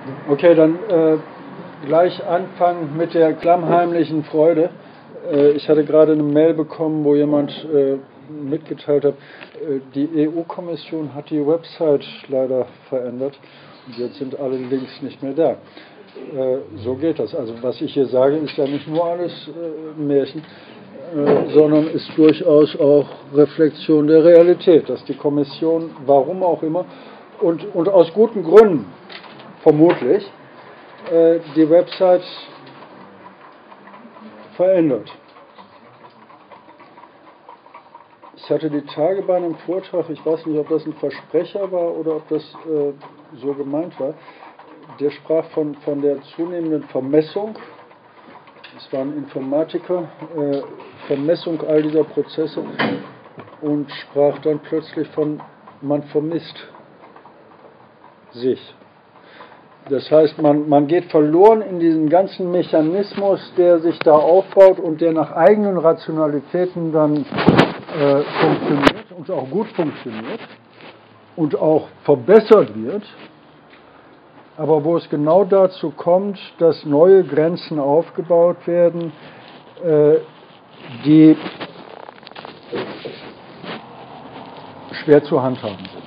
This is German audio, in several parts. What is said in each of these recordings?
Okay, dann gleich anfangen mit der klammheimlichen Freude. Ich hatte gerade eine Mail bekommen, wo jemand mitgeteilt hat, die EU-Kommission hat die Website leider verändert und jetzt sind alle Links nicht mehr da. So geht das. Also was ich hier sage, ist ja nicht nur alles Märchen, sondern ist durchaus auch Reflexion der Realität, dass die Kommission, warum auch immer, und aus guten Gründen, vermutlich, die Website verändert. Ich hatte die Tage bei einem Vortrag, ich weiß nicht, ob das ein Versprecher war oder ob das so gemeint war, der sprach von der zunehmenden Vermessung, es war ein Informatiker, Vermessung all dieser Prozesse und sprach dann plötzlich von, man vermisst sich. Das heißt, man geht verloren in diesem ganzen Mechanismus, der sich da aufbaut und der nach eigenen Rationalitäten dann funktioniert und auch gut funktioniert und auch verbessert wird, aber wo es genau dazu kommt, dass neue Grenzen aufgebaut werden, die schwer zu handhaben sind.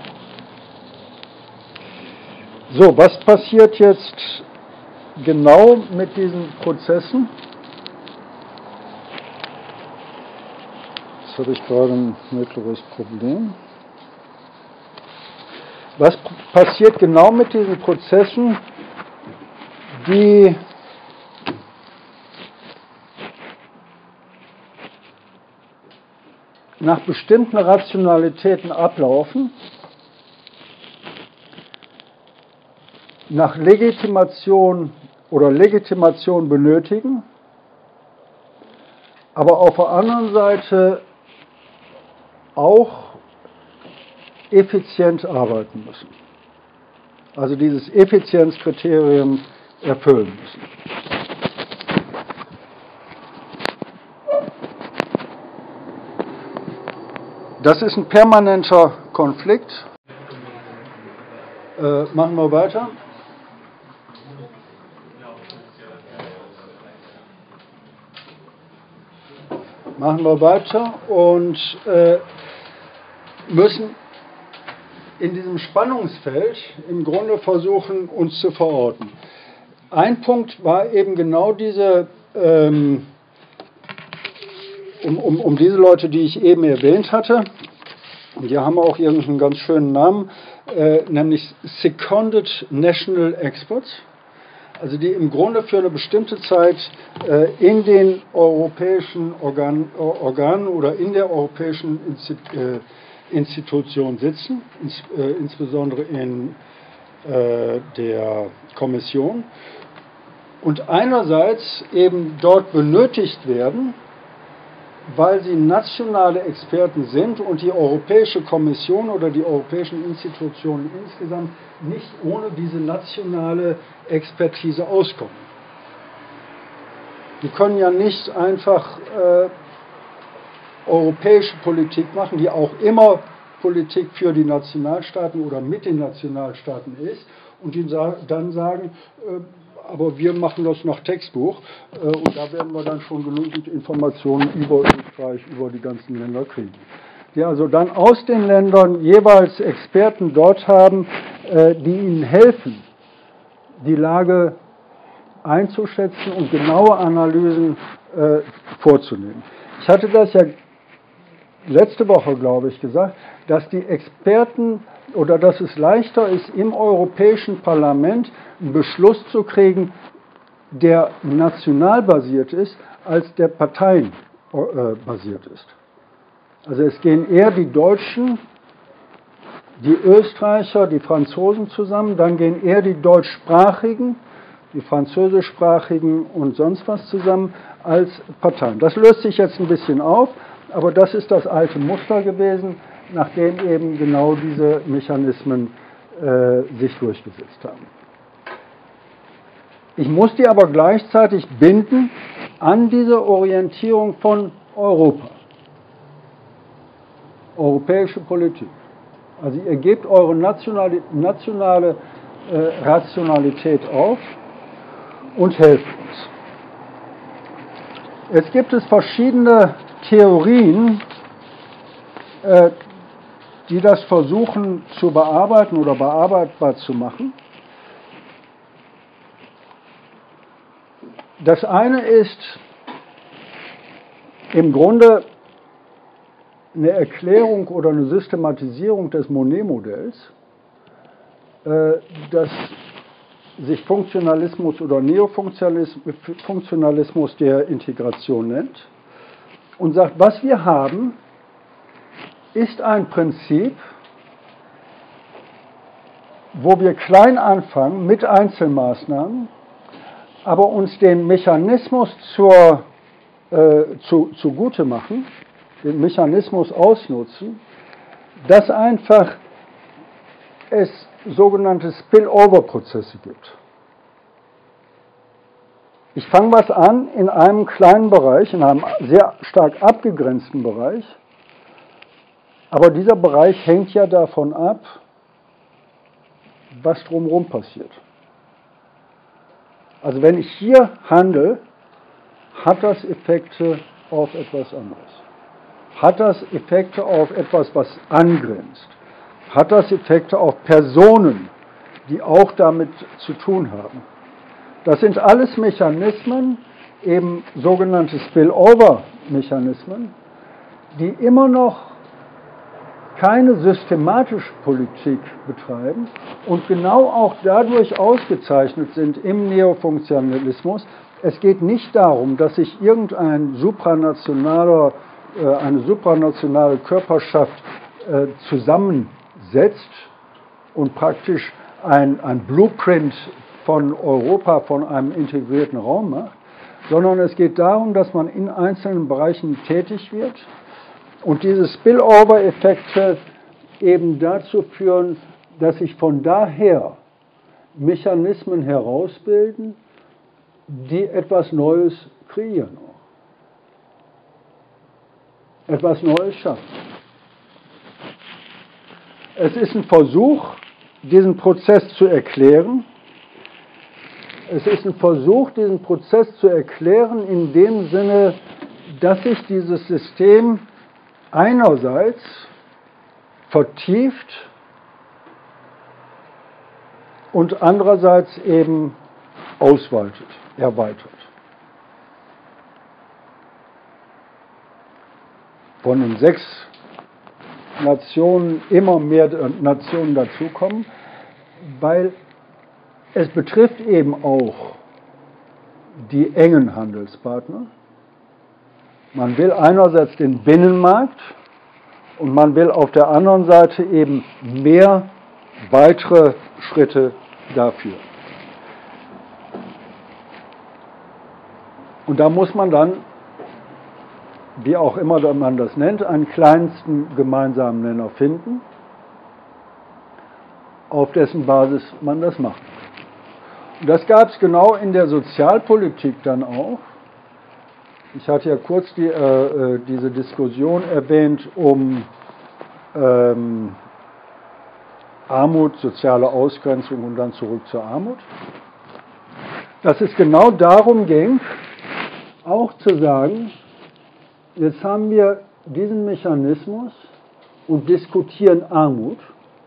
So, was passiert jetzt genau mit diesen Prozessen? Jetzt habe ich gerade ein mittleres Problem. Was passiert genau mit diesen Prozessen, die nach bestimmten Rationalitäten ablaufen, nach Legitimation oder Legitimation benötigen, aber auf der anderen Seite auch effizient arbeiten müssen. Also dieses Effizienzkriterium erfüllen müssen. Das ist ein permanenter Konflikt. Machen wir weiter. Machen wir weiter und müssen in diesem Spannungsfeld im Grunde versuchen, uns zu verorten. Ein Punkt war eben genau diese, um diese Leute, die ich eben erwähnt hatte, und die haben auch irgendeinen ganz schönen Namen, nämlich Seconded National Experts, also die im Grunde für eine bestimmte Zeit in den europäischen Organen oder in der europäischen Institution sitzen, insbesondere in der Kommission, und einerseits eben dort benötigt werden, weil sie nationale Experten sind und die Europäische Kommission oder die europäischen Institutionen insgesamt nicht ohne diese nationale Expertise auskommen. Die können ja nicht einfach europäische Politik machen, die auch immer Politik für die Nationalstaaten oder mit den Nationalstaaten ist, und die dann sagen, aber wir machen das nach Textbuch und da werden wir dann schon genügend Informationen über Österreich, über die ganzen Länder kriegen. Die also dann aus den Ländern jeweils Experten dort haben, die ihnen helfen, die Lage einzuschätzen und genaue Analysen vorzunehmen. Ich hatte das ja letzte Woche, glaube ich, gesagt, dass die Experten oder dass es leichter ist, im Europäischen Parlament einen Beschluss zu kriegen, der national basiert ist, als der Parteien basiert ist. Also es gehen eher die Deutschen, die Österreicher, die Franzosen zusammen, dann gehen eher die deutschsprachigen, die französischsprachigen und sonst was zusammen als Parteien. Das löst sich jetzt ein bisschen auf, aber das ist das alte Muster gewesen, nachdem eben genau diese Mechanismen sich durchgesetzt haben. Ich muss die aber gleichzeitig binden an diese Orientierung von Europa. Europäische Politik. Also ihr gebt eure nationale Rationalität auf und helfen uns. Jetzt gibt es verschiedene Theorien, die das versuchen zu bearbeiten oder bearbeitbar zu machen. Das eine ist im Grunde eine Erklärung oder eine Systematisierung des Monnet-Modells, das sich Funktionalismus oder Neofunktionalismus der Integration nennt und sagt, was wir haben, ist ein Prinzip, wo wir klein anfangen mit Einzelmaßnahmen, aber uns den Mechanismus zugute machen, den Mechanismus ausnutzen, dass einfach es sogenannte Spillover-Prozesse gibt. Ich fange was an in einem kleinen Bereich, in einem sehr stark abgegrenzten Bereich, aber dieser Bereich hängt ja davon ab, was drumherum passiert. Also wenn ich hier handle, hat das Effekte auf etwas anderes. Hat das Effekte auf etwas, was angrenzt. Hat das Effekte auf Personen, die auch damit zu tun haben. Das sind alles Mechanismen, eben sogenannte Spillover-Mechanismen, die immer noch keine systematische Politik betreiben und genau auch dadurch ausgezeichnet sind im Neofunktionalismus. Es geht nicht darum, dass sich eine supranationale Körperschaft zusammensetzt und praktisch ein Blueprint von Europa, von einem integrierten Raum macht, sondern es geht darum, dass man in einzelnen Bereichen tätig wird und diese Spillover-Effekte eben dazu führen, dass sich von daher Mechanismen herausbilden, die etwas Neues kreieren, etwas Neues schaffen. Es ist ein Versuch, diesen Prozess zu erklären. Es ist ein Versuch, diesen Prozess zu erklären in dem Sinne, dass sich dieses System einerseits vertieft und andererseits eben ausweitet, erweitert. Von den 6 Nationen immer mehr Nationen dazukommen, weil es betrifft eben auch die engen Handelspartner. Man will einerseits den Binnenmarkt und man will auf der anderen Seite eben mehr weitere Schritte dafür. Und da muss man dann, wie auch immer man das nennt, einen kleinsten gemeinsamen Nenner finden, auf dessen Basis man das macht. Und das gab es genau in der Sozialpolitik dann auch. Ich hatte ja kurz diese Diskussion erwähnt um Armut, soziale Ausgrenzung und dann zurück zur Armut. Dass es genau darum ging, auch zu sagen, jetzt haben wir diesen Mechanismus und diskutieren Armut.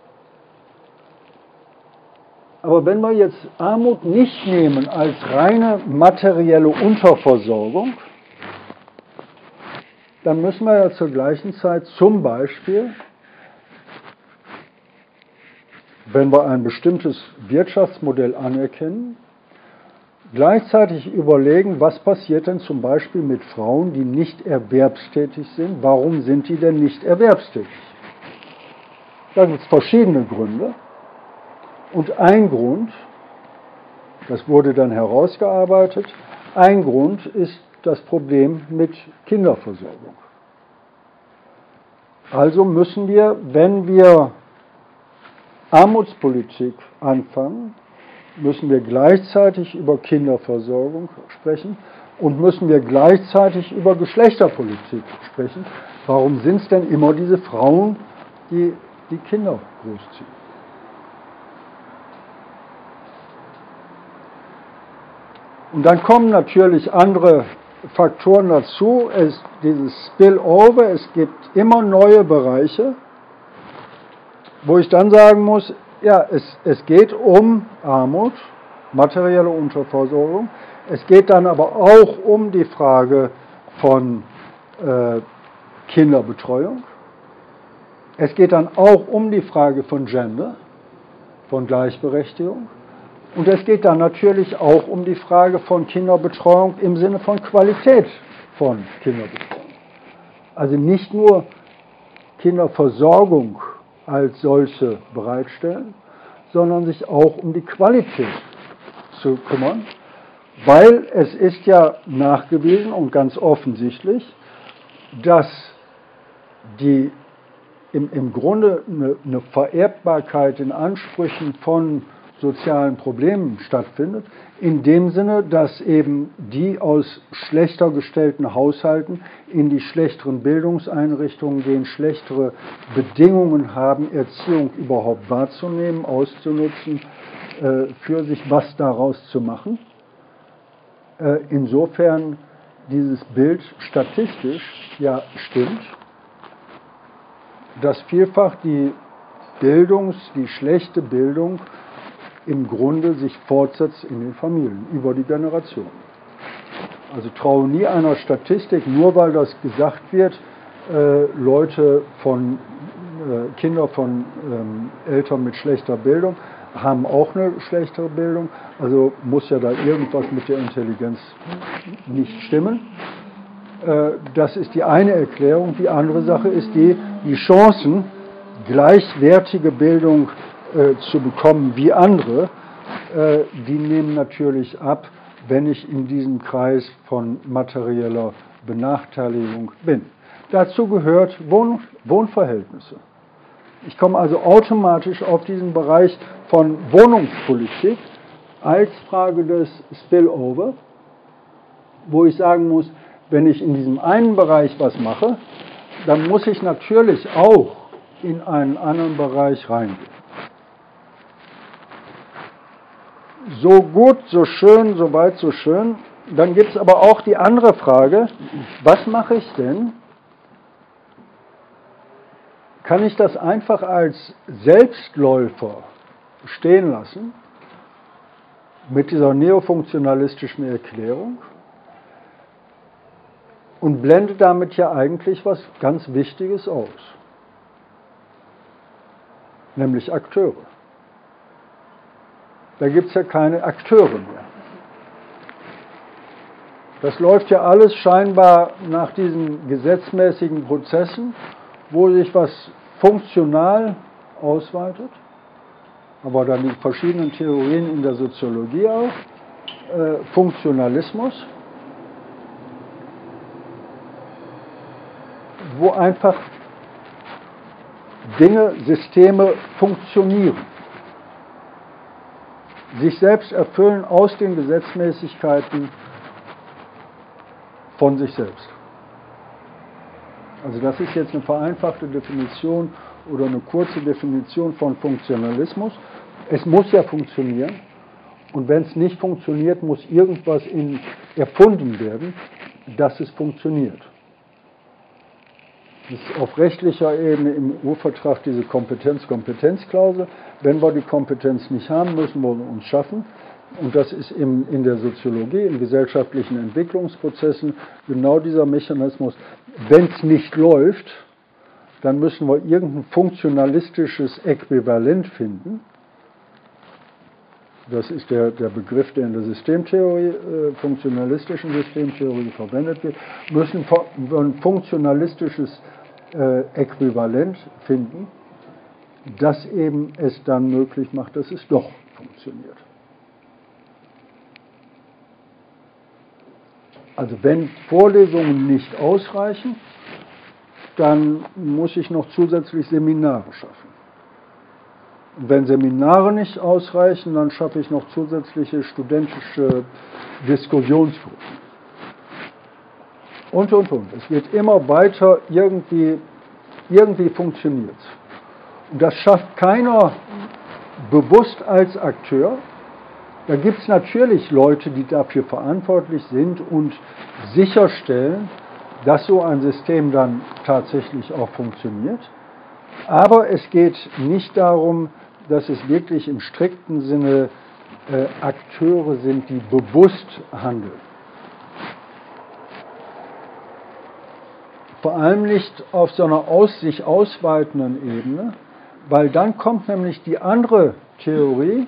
Aber wenn wir jetzt Armut nicht nehmen als reine materielle Unterversorgung, dann müssen wir ja zur gleichen Zeit zum Beispiel, wenn wir ein bestimmtes Wirtschaftsmodell anerkennen, gleichzeitig überlegen, was passiert denn zum Beispiel mit Frauen, die nicht erwerbstätig sind. Warum sind die denn nicht erwerbstätig? Da gibt es verschiedene Gründe. Und ein Grund, das wurde dann herausgearbeitet, ein Grund ist das Problem mit Kinderversorgung. Also müssen wir, wenn wir Armutspolitik anfangen, müssen wir gleichzeitig über Kinderversorgung sprechen und müssen wir gleichzeitig über Geschlechterpolitik sprechen. Warum sind es denn immer diese Frauen, die die Kinder großziehen? Und dann kommen natürlich andere Faktoren dazu, dieses Spillover, es gibt immer neue Bereiche, wo ich dann sagen muss, ja, es geht um Armut, materielle Unterversorgung, es geht dann aber auch um die Frage von Kinderbetreuung, es geht dann auch um die Frage von Gender, von Gleichberechtigung. Und es geht dann natürlich auch um die Frage von Kinderbetreuung im Sinne von Qualität von Kinderbetreuung. Also nicht nur Kinderversorgung als solche bereitstellen, sondern sich auch um die Qualität zu kümmern, weil es ist ja nachgewiesen und ganz offensichtlich, dass im Grunde eine Vererbbarkeit in Ansprüchen von sozialen Problemen stattfindet, in dem Sinne, dass eben die aus schlechter gestellten Haushalten in die schlechteren Bildungseinrichtungen gehen, schlechtere Bedingungen haben, Erziehung überhaupt wahrzunehmen, auszunutzen, für sich was daraus zu machen. Insofern dieses Bild statistisch ja stimmt, dass vielfach die schlechte Bildung im Grunde sich fortsetzt in den Familien, über die Generation. Also traue nie einer Statistik, nur weil das gesagt wird, Kinder von Eltern mit schlechter Bildung haben auch eine schlechtere Bildung, also muss ja da irgendwas mit der Intelligenz nicht stimmen. Das ist die eine Erklärung. Die andere Sache ist die Chancen, gleichwertige Bildung zu bekommen wie andere, die nehmen natürlich ab, wenn ich in diesem Kreis von materieller Benachteiligung bin. Dazu gehört Wohnverhältnisse. Ich komme also automatisch auf diesen Bereich von Wohnungspolitik als Frage des Spillover, wo ich sagen muss, wenn ich in diesem einen Bereich was mache, dann muss ich natürlich auch in einen anderen Bereich reingehen. So gut, so schön, so weit, so schön. Dann gibt es aber auch die andere Frage, was mache ich denn? Kann ich das einfach als Selbstläufer stehen lassen, mit dieser neofunktionalistischen Erklärung, und blende damit ja eigentlich was ganz Wichtiges aus, nämlich Akteure. Da gibt es ja keine Akteure mehr. Das läuft ja alles scheinbar nach diesen gesetzmäßigen Prozessen, wo sich was funktional ausweitet, aber dann die verschiedenen Theorien in der Soziologie auch, Funktionalismus, wo einfach Dinge, Systeme funktionieren, sich selbst erfüllen aus den Gesetzmäßigkeiten von sich selbst. Also das ist jetzt eine vereinfachte Definition oder eine kurze Definition von Funktionalismus. Es muss ja funktionieren, und wenn es nicht funktioniert, muss irgendwas erfunden werden, dass es funktioniert. Das ist auf rechtlicher Ebene im Urvertrag diese Kompetenz-Kompetenzklausel. Wenn wir die Kompetenz nicht haben, müssen wir uns schaffen. Und das ist in der Soziologie, in gesellschaftlichen Entwicklungsprozessen genau dieser Mechanismus. Wenn es nicht läuft, dann müssen wir irgendein funktionalistisches Äquivalent finden. Das ist der Begriff, der in der Systemtheorie, funktionalistischen Systemtheorie verwendet wird. Müssen wir ein funktionalistisches Äquivalent finden, das eben es dann möglich macht, dass es doch funktioniert. Also wenn Vorlesungen nicht ausreichen, dann muss ich noch zusätzlich Seminare schaffen. Und wenn Seminare nicht ausreichen, dann schaffe ich noch zusätzliche studentische Diskussionsgruppen. Und. Es wird immer weiter, irgendwie funktioniert es. Und das schafft keiner bewusst als Akteur, Da gibt es natürlich Leute, die dafür verantwortlich sind und sicherstellen, dass so ein System dann tatsächlich auch funktioniert. Aber es geht nicht darum, dass es wirklich im strikten Sinne Akteure sind, die bewusst handeln. Vor allem nicht auf so einer sich ausweitenden Ebene, weil dann kommt nämlich die andere Theorie,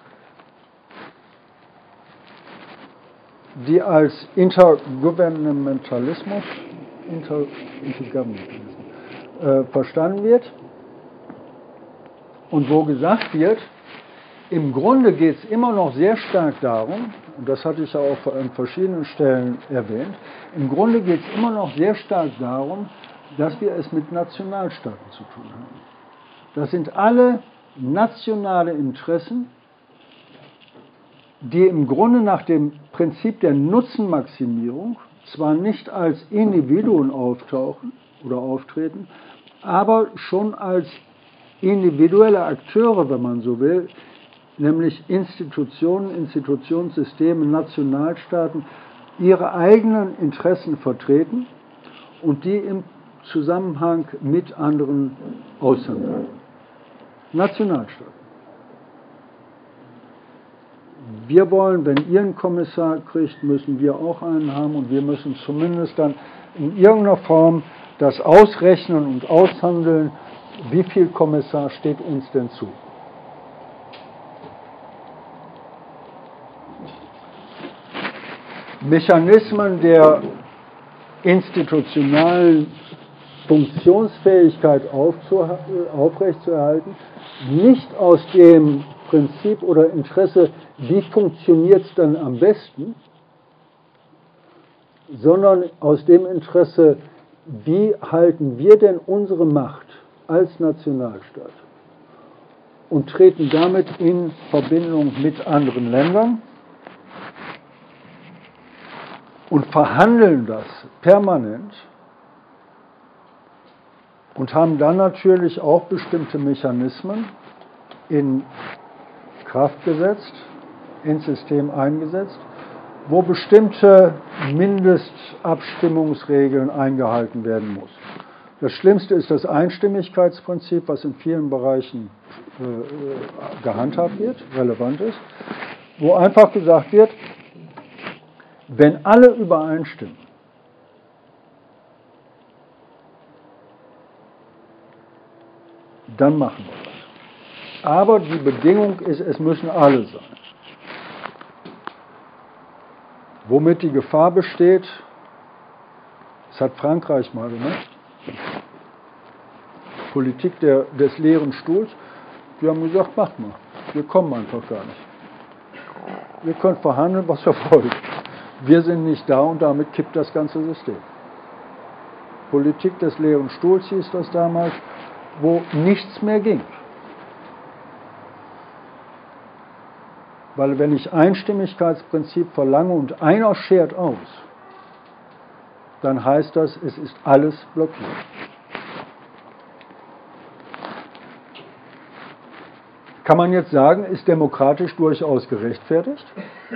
die als Intergovernmentalismus verstanden wird und wo gesagt wird, im Grunde geht es immer noch sehr stark darum, und das hatte ich ja auch an verschiedenen Stellen erwähnt, im Grunde geht es immer noch sehr stark darum, dass wir es mit Nationalstaaten zu tun haben. Das sind alle nationale Interessen, die im Grunde nach dem Prinzip der Nutzenmaximierung zwar nicht als Individuen auftauchen oder auftreten, aber schon als individuelle Akteure, wenn man so will, nämlich Institutionen, Institutionssysteme, Nationalstaaten, ihre eigenen Interessen vertreten und die im Zusammenhang mit anderen aushandeln. Nationalstaaten. Wir wollen, wenn ihr einen Kommissar kriegt, müssen wir auch einen haben und wir müssen zumindest dann in irgendeiner Form das ausrechnen und aushandeln, wie viel Kommissar steht uns denn zu. Mechanismen der institutionalen Funktionsfähigkeit aufrechtzuerhalten, nicht aus dem Prinzip oder Interesse, wie funktioniert es dann am besten, sondern aus dem Interesse, wie halten wir denn unsere Macht als Nationalstaat und treten damit in Verbindung mit anderen Ländern und verhandeln das permanent und haben dann natürlich auch bestimmte Mechanismen in Kraft gesetzt, ins System eingesetzt, wo bestimmte Mindestabstimmungsregeln eingehalten werden muss. Das Schlimmste ist das Einstimmigkeitsprinzip, was in vielen Bereichen gehandhabt wird, relevant ist, wo einfach gesagt wird, wenn alle übereinstimmen, dann machen wir das. Aber die Bedingung ist, es müssen alle sein. Womit die Gefahr besteht, das hat Frankreich mal gemacht, Politik des leeren Stuhls, die haben gesagt, macht mal, wir kommen einfach gar nicht. Ihr könnt verhandeln, was ihr wollt. Wir sind nicht da und damit kippt das ganze System. Politik des leeren Stuhls hieß das damals, wo nichts mehr ging. Weil wenn ich Einstimmigkeitsprinzip verlange und einer schert aus, dann heißt das, es ist alles blockiert. Kann man jetzt sagen, ist demokratisch durchaus gerechtfertigt?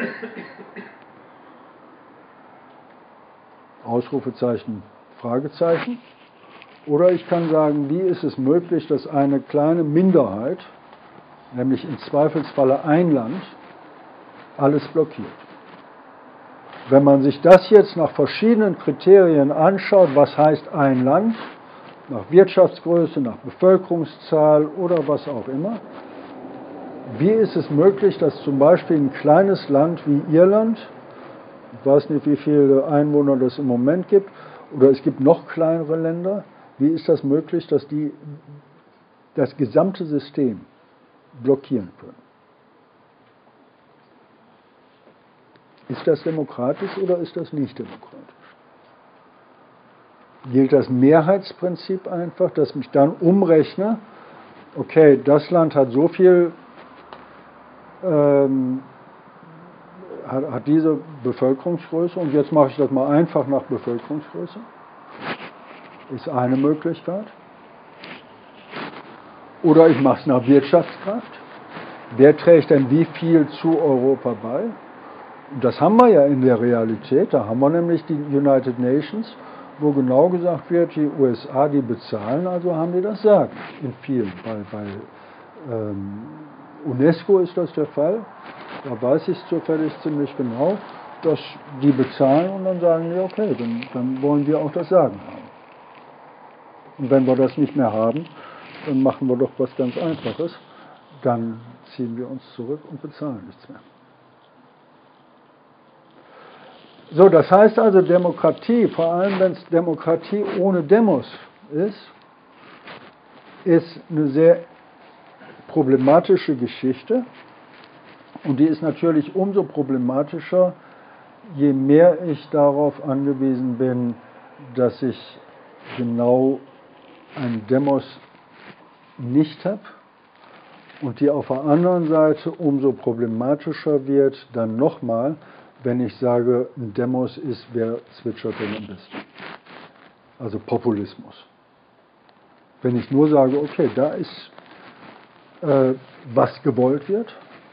Ausrufezeichen, Fragezeichen. Oder ich kann sagen, wie ist es möglich, dass eine kleine Minderheit, nämlich im Zweifelsfalle ein Land, alles blockiert? Wenn man sich das jetzt nach verschiedenen Kriterien anschaut, was heißt ein Land, nach Wirtschaftsgröße, nach Bevölkerungszahl oder was auch immer, wie ist es möglich, dass zum Beispiel ein kleines Land wie Irland, ich weiß nicht, wie viele Einwohner das im Moment gibt, oder es gibt noch kleinere Länder, wie ist das möglich, dass die das gesamte System blockieren können? Ist das demokratisch oder ist das nicht demokratisch? Gilt das Mehrheitsprinzip einfach, dass ich dann umrechne, okay, das Land hat so viel, hat diese Bevölkerungsgröße und jetzt mache ich das mal einfach nach Bevölkerungsgröße? Ist eine Möglichkeit. Oder ich mache es nach Wirtschaftskraft. wer trägt denn wie viel zu Europa bei? Das haben wir ja in der Realität. Da haben wir nämlich die United Nations, wo genau gesagt wird, die USA, die bezahlen, also haben die das Sagen in vielen. Bei UNESCO ist das der Fall. Da weiß ich zufällig ziemlich genau, dass die bezahlen und dann sagen die, okay, dann wollen wir auch das Sagen haben. Und wenn wir das nicht mehr haben, dann machen wir doch was ganz Einfaches. Dann ziehen wir uns zurück und bezahlen nichts mehr. So, das heißt also Demokratie, vor allem wenn es Demokratie ohne Demos ist eine sehr problematische Geschichte. Und die ist natürlich umso problematischer, je mehr ich darauf angewiesen bin, dass ich genau einen Demos nicht habe und die auf der anderen Seite umso problematischer wird, dann nochmal, wenn ich sage, ein Demos ist, wer zwitschert denn am besten. Also Populismus. Wenn ich nur sage, okay, da ist was gewollt wird,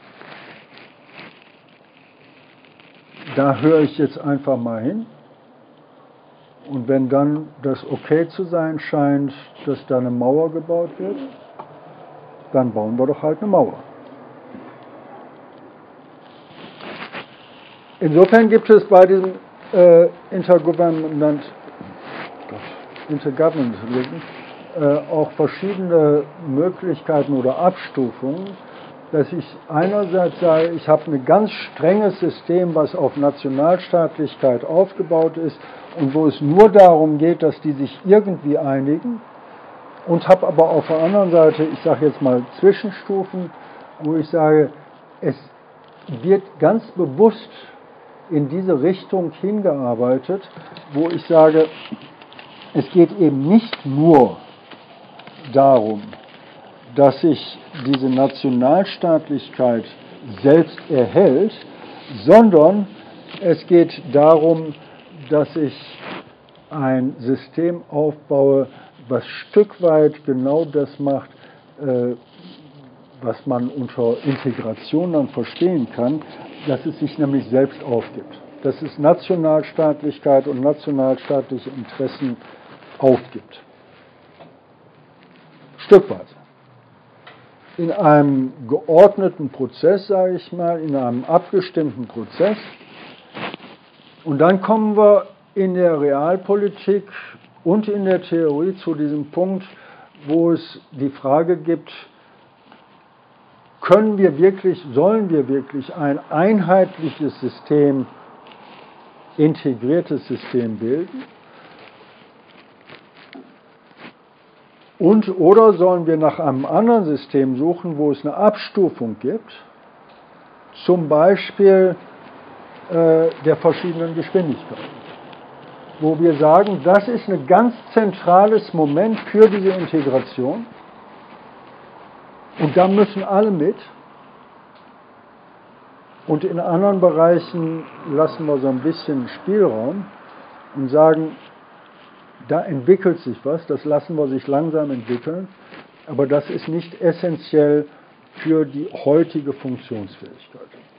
da höre ich jetzt einfach mal hin. Und wenn dann das okay zu sein scheint, dass da eine Mauer gebaut wird, dann bauen wir doch halt eine Mauer. Insofern gibt es bei diesem Intergovernmental auch verschiedene Möglichkeiten oder Abstufungen, dass ich einerseits sage, ich habe ein ganz strenges System, was auf Nationalstaatlichkeit aufgebaut ist und wo es nur darum geht, dass die sich irgendwie einigen, und habe aber auf der anderen Seite, ich sage jetzt mal Zwischenstufen, wo ich sage, es wird ganz bewusst in diese Richtung hingearbeitet, wo ich sage, es geht eben nicht nur darum, dass sich diese Nationalstaatlichkeit selbst erhält, sondern es geht darum, dass ich ein System aufbaue, was Stück weit genau das macht, was man unter Integration dann verstehen kann, dass es sich nämlich selbst aufgibt. Dass es Nationalstaatlichkeit und nationalstaatliche Interessen aufgibt. Stückweise. In einem geordneten Prozess, sage ich mal, in einem abgestimmten Prozess. Und dann kommen wir in der Realpolitik und in der Theorie zu diesem Punkt, wo es die Frage gibt, können wir wirklich, sollen wir wirklich ein einheitliches System, integriertes System bilden? Und oder sollen wir nach einem anderen System suchen, wo es eine Abstufung gibt, zum Beispiel der verschiedenen Geschwindigkeiten, wo wir sagen, das ist ein ganz zentrales Moment für diese Integration und da müssen alle mit. Und in anderen Bereichen lassen wir so ein bisschen Spielraum und sagen, da entwickelt sich was, das lassen wir sich langsam entwickeln, aber das ist nicht essentiell für die heutige Funktionsfähigkeit.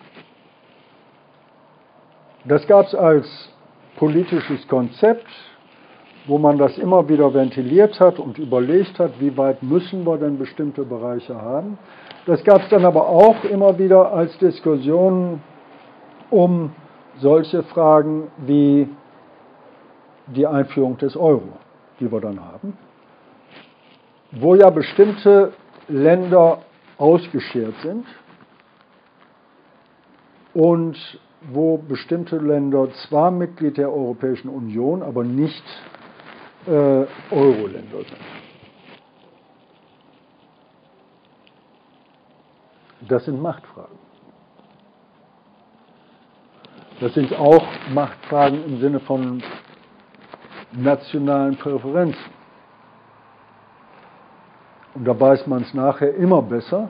Das gab es als politisches Konzept, wo man das immer wieder ventiliert hat und überlegt hat, wie weit müssen wir denn bestimmte Bereiche haben. Das gab es dann aber auch immer wieder als Diskussionen um solche Fragen wie die Einführung des Euro, die wir dann haben, wo ja bestimmte Länder ausgeschert sind und wo bestimmte Länder zwar Mitglied der Europäischen Union, aber nicht Euro-Länder sind. Das sind Machtfragen. Das sind auch Machtfragen im Sinne von nationalen Präferenzen. Und da weiß man es nachher immer besser.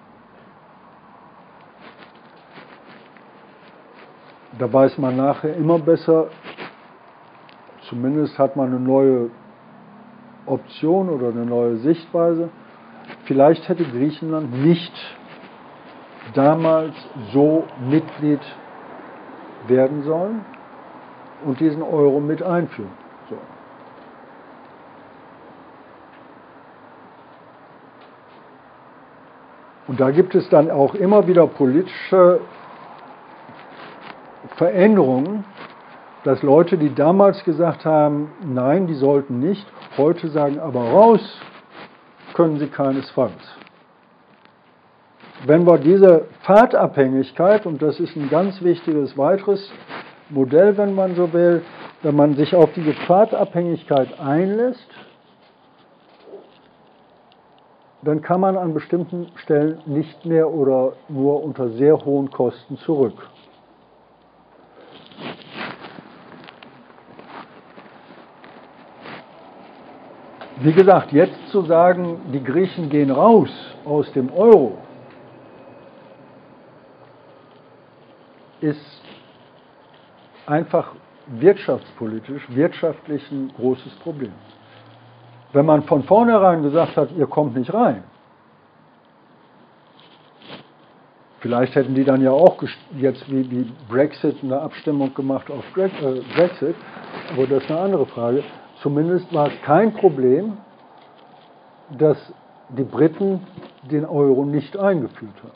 Da weiß man nachher immer besser, zumindest hat man eine neue Option oder eine neue Sichtweise. Vielleicht hätte Griechenland nicht damals so Mitglied werden sollen und diesen Euro mit einführen sollen. Und da gibt es dann auch immer wieder politische Veränderungen, dass Leute, die damals gesagt haben, nein, die sollten nicht, heute sagen, aber raus können sie keinesfalls. Wenn wir diese Pfadabhängigkeit, und das ist ein ganz wichtiges weiteres Modell, wenn man so will, wenn man sich auf diese Pfadabhängigkeit einlässt, dann kann man an bestimmten Stellen nicht mehr oder nur unter sehr hohen Kosten zurück. Wie gesagt, jetzt zu sagen, die Griechen gehen raus aus dem Euro, ist einfach wirtschaftlich ein großes Problem. Wenn man von vornherein gesagt hat, ihr kommt nicht rein, vielleicht hätten die dann ja auch jetzt wie Brexit eine Abstimmung gemacht auf Brexit, aber das ist eine andere Frage. Zumindest war es kein Problem, dass die Briten den Euro nicht eingeführt haben.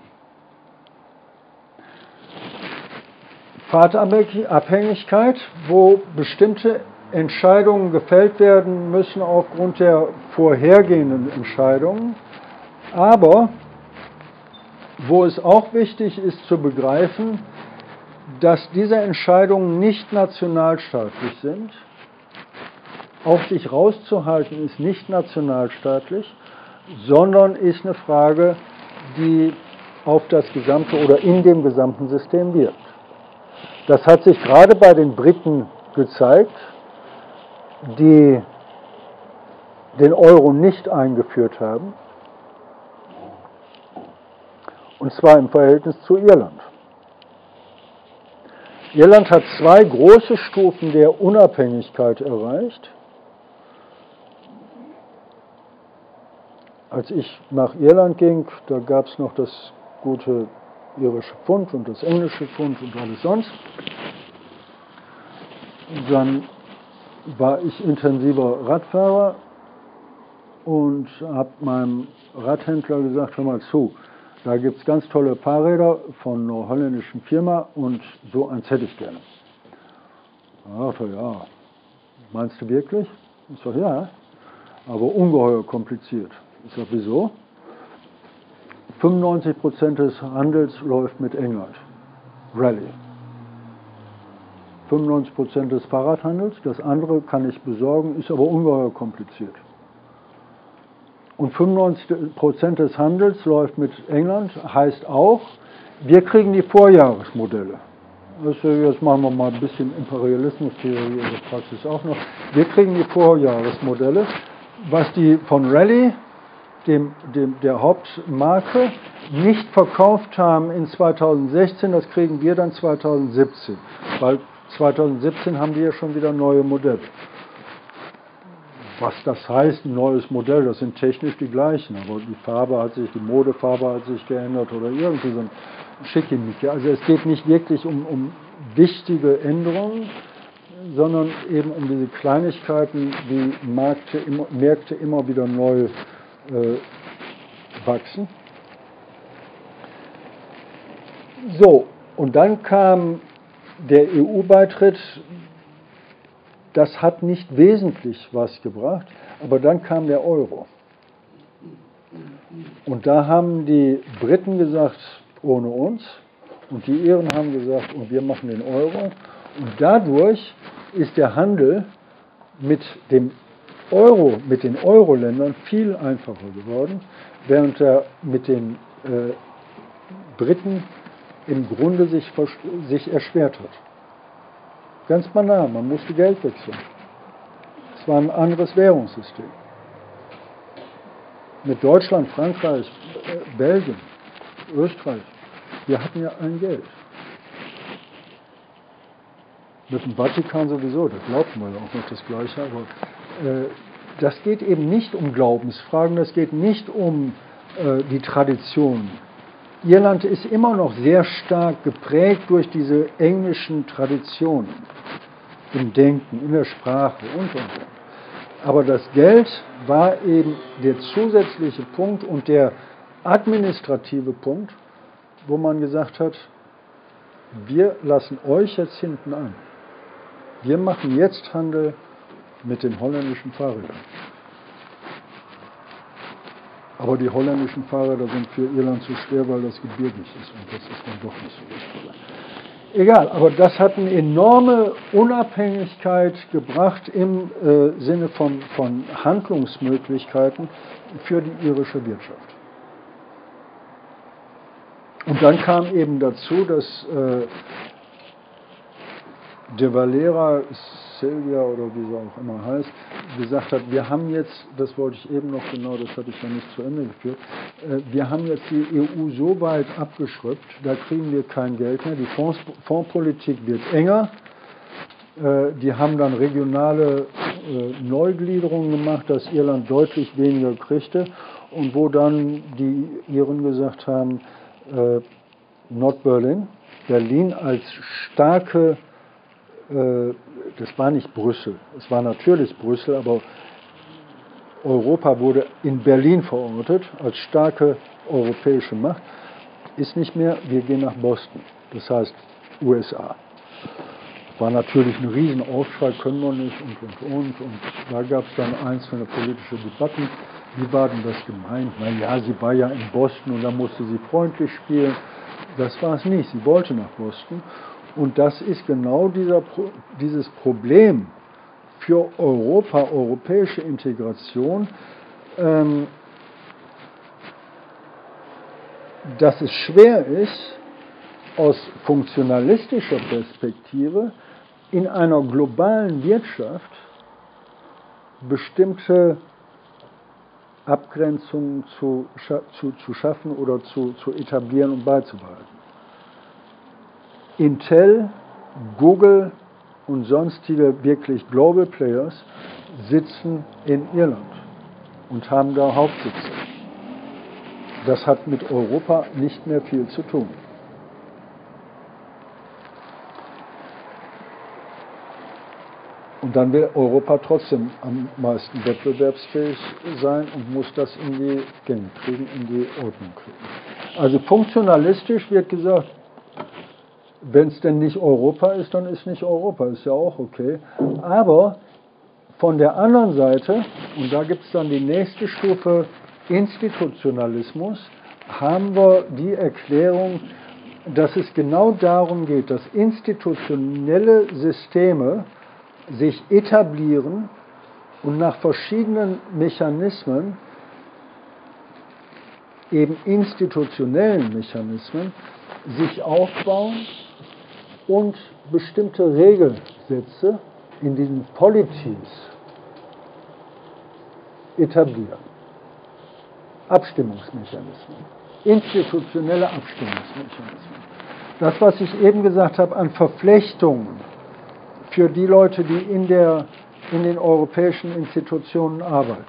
Pfadabhängigkeit, wo bestimmte Entscheidungen gefällt werden müssen aufgrund der vorhergehenden Entscheidungen, aber wo es auch wichtig ist zu begreifen, dass diese Entscheidungen nicht nationalstaatlich sind. Auf sich rauszuhalten ist nicht nationalstaatlich, sondern ist eine Frage, die auf das gesamte oder in dem gesamten System wirkt. Das hat sich gerade bei den Briten gezeigt, die den Euro nicht eingeführt haben, und zwar im Verhältnis zu Irland. Irland hat 2 große Stufen der Unabhängigkeit erreicht. Als ich nach Irland ging, da gab es noch das gute irische Pfund und das englische Pfund und alles sonst. Dann war ich intensiver Radfahrer und habe meinem Radhändler gesagt, hör mal zu, da gibt es ganz tolle Fahrräder von einer holländischen Firma und so eins hätte ich gerne. Da dachte ich, ja, meinst du wirklich? Ich sage, ja, aber ungeheuer kompliziert. Ich sage, wieso? 95% des Handels läuft mit England. Rallye. 95% des Fahrradhandels, das andere kann ich besorgen, ist aber ungeheuer kompliziert. Und 95% des Handels läuft mit England, heißt auch, wir kriegen die Vorjahresmodelle. Also jetzt machen wir mal ein bisschen Imperialismus-Theorie in der Praxis auch noch. Wir kriegen die Vorjahresmodelle, was die von Rallye, der Hauptmarke, nicht verkauft haben in 2016, das kriegen wir dann 2017. Weil 2017 haben wir ja schon wieder neue Modelle. Was das heißt, ein neues Modell, das sind technisch die gleichen, aber die Farbe hat sich, die Modefarbe hat sich geändert oder irgendwie so ein Schickimicki. Also es geht nicht wirklich um wichtige Änderungen, sondern eben um diese Kleinigkeiten, wie Märkte immer wieder neu wachsen. So, und dann kam der EU-Beitritt. Das hat nicht wesentlich was gebracht, aber dann kam der Euro. Und da haben die Briten gesagt, ohne uns, und die Iren haben gesagt, und wir machen den Euro. Und dadurch ist der Handel mit dem Euro, mit den Euro-Ländern viel einfacher geworden, während er mit den Briten im Grunde sich erschwert hat. Ganz banal, man musste Geld wechseln. Es war ein anderes Währungssystem. Mit Deutschland, Frankreich, Belgien, Österreich, wir hatten ja ein Geld. Mit dem Vatikan sowieso, da glaubten wir ja auch noch das Gleiche, aber das geht eben nicht um Glaubensfragen, das geht nicht um die Traditionen. Irland ist immer noch sehr stark geprägt durch diese englischen Traditionen im Denken, in der Sprache und. Aber das Geld war eben der zusätzliche Punkt und der administrative Punkt, wo man gesagt hat, wir lassen euch jetzt hinten an. Wir machen jetzt Handel mit den holländischen Fahrrädern. Aber die holländischen Fahrräder sind für Irland zu schwer, weil das gebirgig ist. Und das ist dann doch nicht so wichtig. Egal, aber das hat eine enorme Unabhängigkeit gebracht im Sinne von Handlungsmöglichkeiten für die irische Wirtschaft. Und dann kam eben dazu, dass de Valera, Silvia oder wie sie auch immer heißt, gesagt hat, wir haben jetzt, das wollte ich eben noch genau, das hatte ich ja nicht zu Ende geführt, wir haben jetzt die EU so weit abgeschröpft, da kriegen wir kein Geld mehr, die Fondspolitik wird enger, die haben dann regionale Neugliederungen gemacht, dass Irland deutlich weniger kriegte und wo dann die Iren gesagt haben, not Berlin, Berlin als starke, das war nicht Brüssel, es war natürlich Brüssel, aber Europa wurde in Berlin verortet als starke europäische Macht, ist nicht mehr, wir gehen nach Boston, das heißt USA. War natürlich ein Riesenaufschrei, können wir nicht und. Da gab es dann einzelne politische Debatten. Wie war denn das gemeint? Naja, sie war ja in Boston und da musste sie freundlich spielen. Das war es nicht, sie wollte nach Boston. Und das ist genau dieses Problem für Europa, europäische Integration, dass es schwer ist, aus funktionalistischer Perspektive in einer globalen Wirtschaft bestimmte Abgrenzungen zu schaffen oder zu etablieren und beizubehalten. Intel, Google und sonstige wirklich Global Players sitzen in Irland und haben da Hauptsitze. Das hat mit Europa nicht mehr viel zu tun. Und dann will Europa trotzdem am meisten wettbewerbsfähig sein und muss das in die Gänge kriegen, in die Ordnung kriegen. Also funktionalistisch wird gesagt, wenn es denn nicht Europa ist, dann ist nicht Europa, ist ja auch okay. Aber von der anderen Seite, und da gibt es dann die nächste Stufe Institutionalismus, haben wir die Erklärung, dass es genau darum geht, dass institutionelle Systeme sich etablieren und nach verschiedenen Mechanismen, eben institutionellen Mechanismen, sich aufbauen und bestimmte Regelsätze in diesen Polities etablieren. Abstimmungsmechanismen, institutionelle Abstimmungsmechanismen. Das, was ich eben gesagt habe an Verflechtungen für die Leute, die in den europäischen Institutionen arbeiten,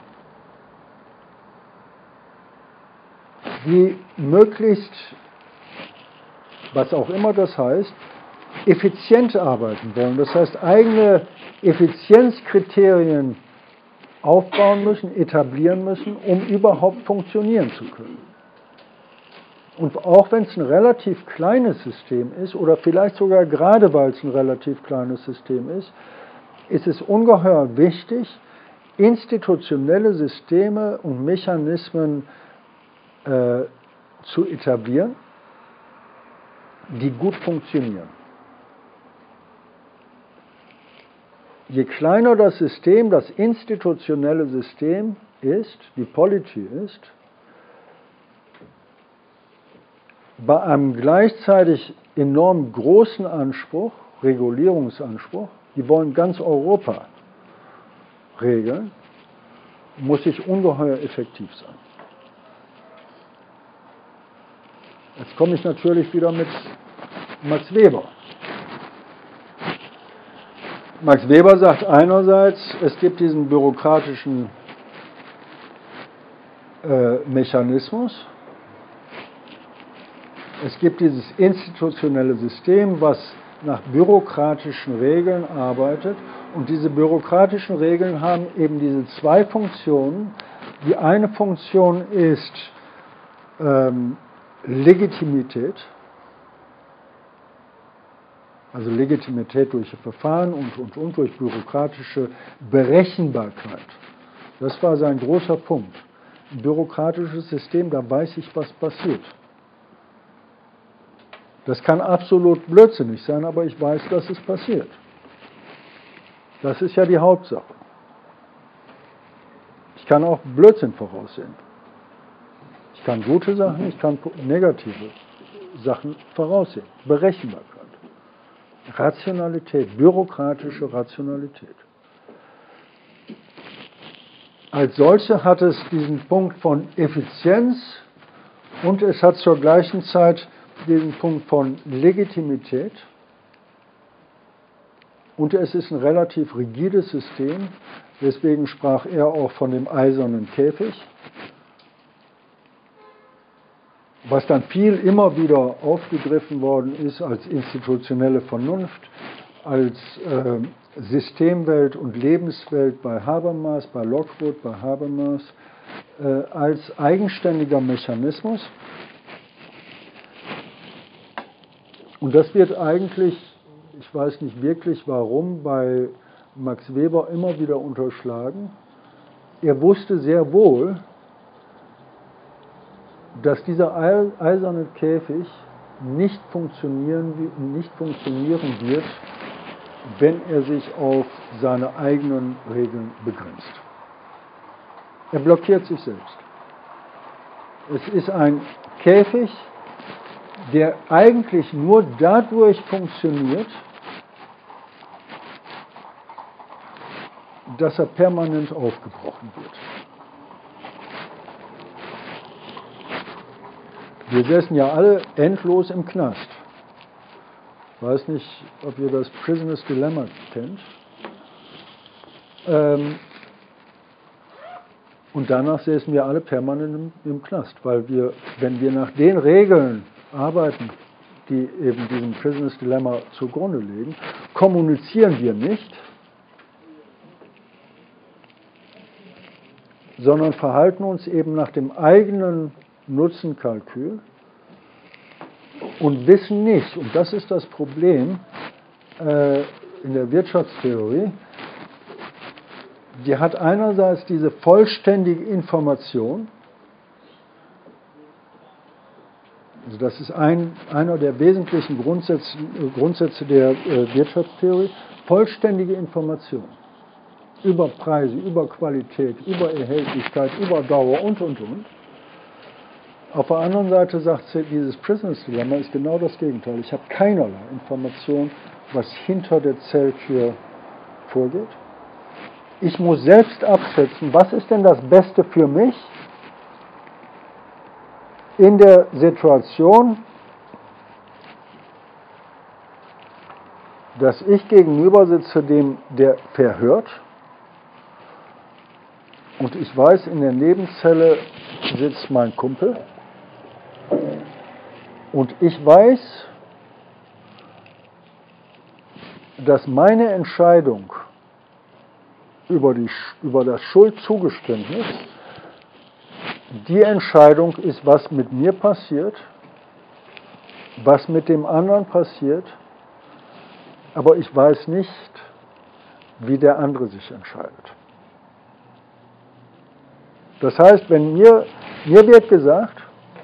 die möglichst, was auch immer das heißt, effizient arbeiten wollen. Das heißt, eigene Effizienzkriterien aufbauen müssen, etablieren müssen, um überhaupt funktionieren zu können. Und auch wenn es ein relativ kleines System ist, oder vielleicht sogar gerade weil es ein relativ kleines System ist es ungeheuer wichtig, institutionelle Systeme und Mechanismen zu etablieren, die gut funktionieren. Je kleiner das System, das institutionelle System ist, die Polity ist, bei einem gleichzeitig enorm großen Anspruch, Regulierungsanspruch, die wollen ganz Europa regeln, muss ich ungeheuer effektiv sein. Jetzt komme ich natürlich wieder mit Max Weber. Max Weber sagt einerseits, es gibt diesen bürokratischen Mechanismus, Es gibt dieses institutionelle System, was nach bürokratischen Regeln arbeitet. Und diese bürokratischen Regeln haben eben diese zwei Funktionen. Die eine Funktion ist Legitimität, also Legitimität durch Verfahren und durch bürokratische Berechenbarkeit. Das war sein großer Punkt. Ein bürokratisches System, da weiß ich, was passiert. Das kann absolut blödsinnig sein, aber ich weiß, dass es passiert. Das ist ja die Hauptsache. Ich kann auch Blödsinn voraussehen. Ich kann gute Sachen, ich kann negative Sachen voraussehen. Berechenbarkeit. Rationalität, bürokratische Rationalität. Als solche hat es diesen Punkt von Effizienz und es hat zur gleichen Zeit diesen Punkt von Legitimität. Und es ist ein relativ rigides System, deswegen sprach er auch von dem eisernen Käfig, was dann viel immer wieder aufgegriffen worden ist als institutionelle Vernunft, als Systemwelt und Lebenswelt bei Habermas, bei Lockwood, bei Habermas, als eigenständiger Mechanismus. Und das wird eigentlich, ich weiß nicht wirklich warum, bei Max Weber immer wieder unterschlagen. Er wusste sehr wohl, dass dieser eiserne Käfig nicht funktionieren wird, wenn er sich auf seine eigenen Regeln begrenzt. Er blockiert sich selbst. Es ist ein Käfig, der eigentlich nur dadurch funktioniert, dass er permanent aufgebrochen wird. Wir säßen ja alle endlos im Knast. Ich weiß nicht, ob ihr das Prisoner's Dilemma kennt. Und danach säßen wir alle permanent im Knast, weil wir, wenn wir nach den Regeln arbeiten, die eben diesem Prisoner's Dilemma zugrunde liegen, kommunizieren wir nicht, sondern verhalten uns eben nach dem eigenen Nutzenkalkül und wissen nicht, und das ist das Problem in der Wirtschaftstheorie, die hat einerseits diese vollständige Information, also das ist einer der wesentlichen Grundsätze der Wirtschaftstheorie, vollständige Information über Preise, über Qualität, über Erhältlichkeit, über Dauer und. Auf der anderen Seite sagt sie, dieses Prisoner's Dilemma ist genau das Gegenteil. Ich habe keinerlei Information, was hinter der Zelltür vorgeht. Ich muss selbst abschätzen, was ist denn das Beste für mich in der Situation, dass ich gegenüber sitze dem, der verhört. Und ich weiß, in der Nebenzelle sitzt mein Kumpel. Und ich weiß, dass meine Entscheidung über das Schuldzugeständnis die Entscheidung ist, was mit mir passiert, was mit dem anderen passiert, aber ich weiß nicht, wie der andere sich entscheidet. Das heißt, wenn mir wird gesagt,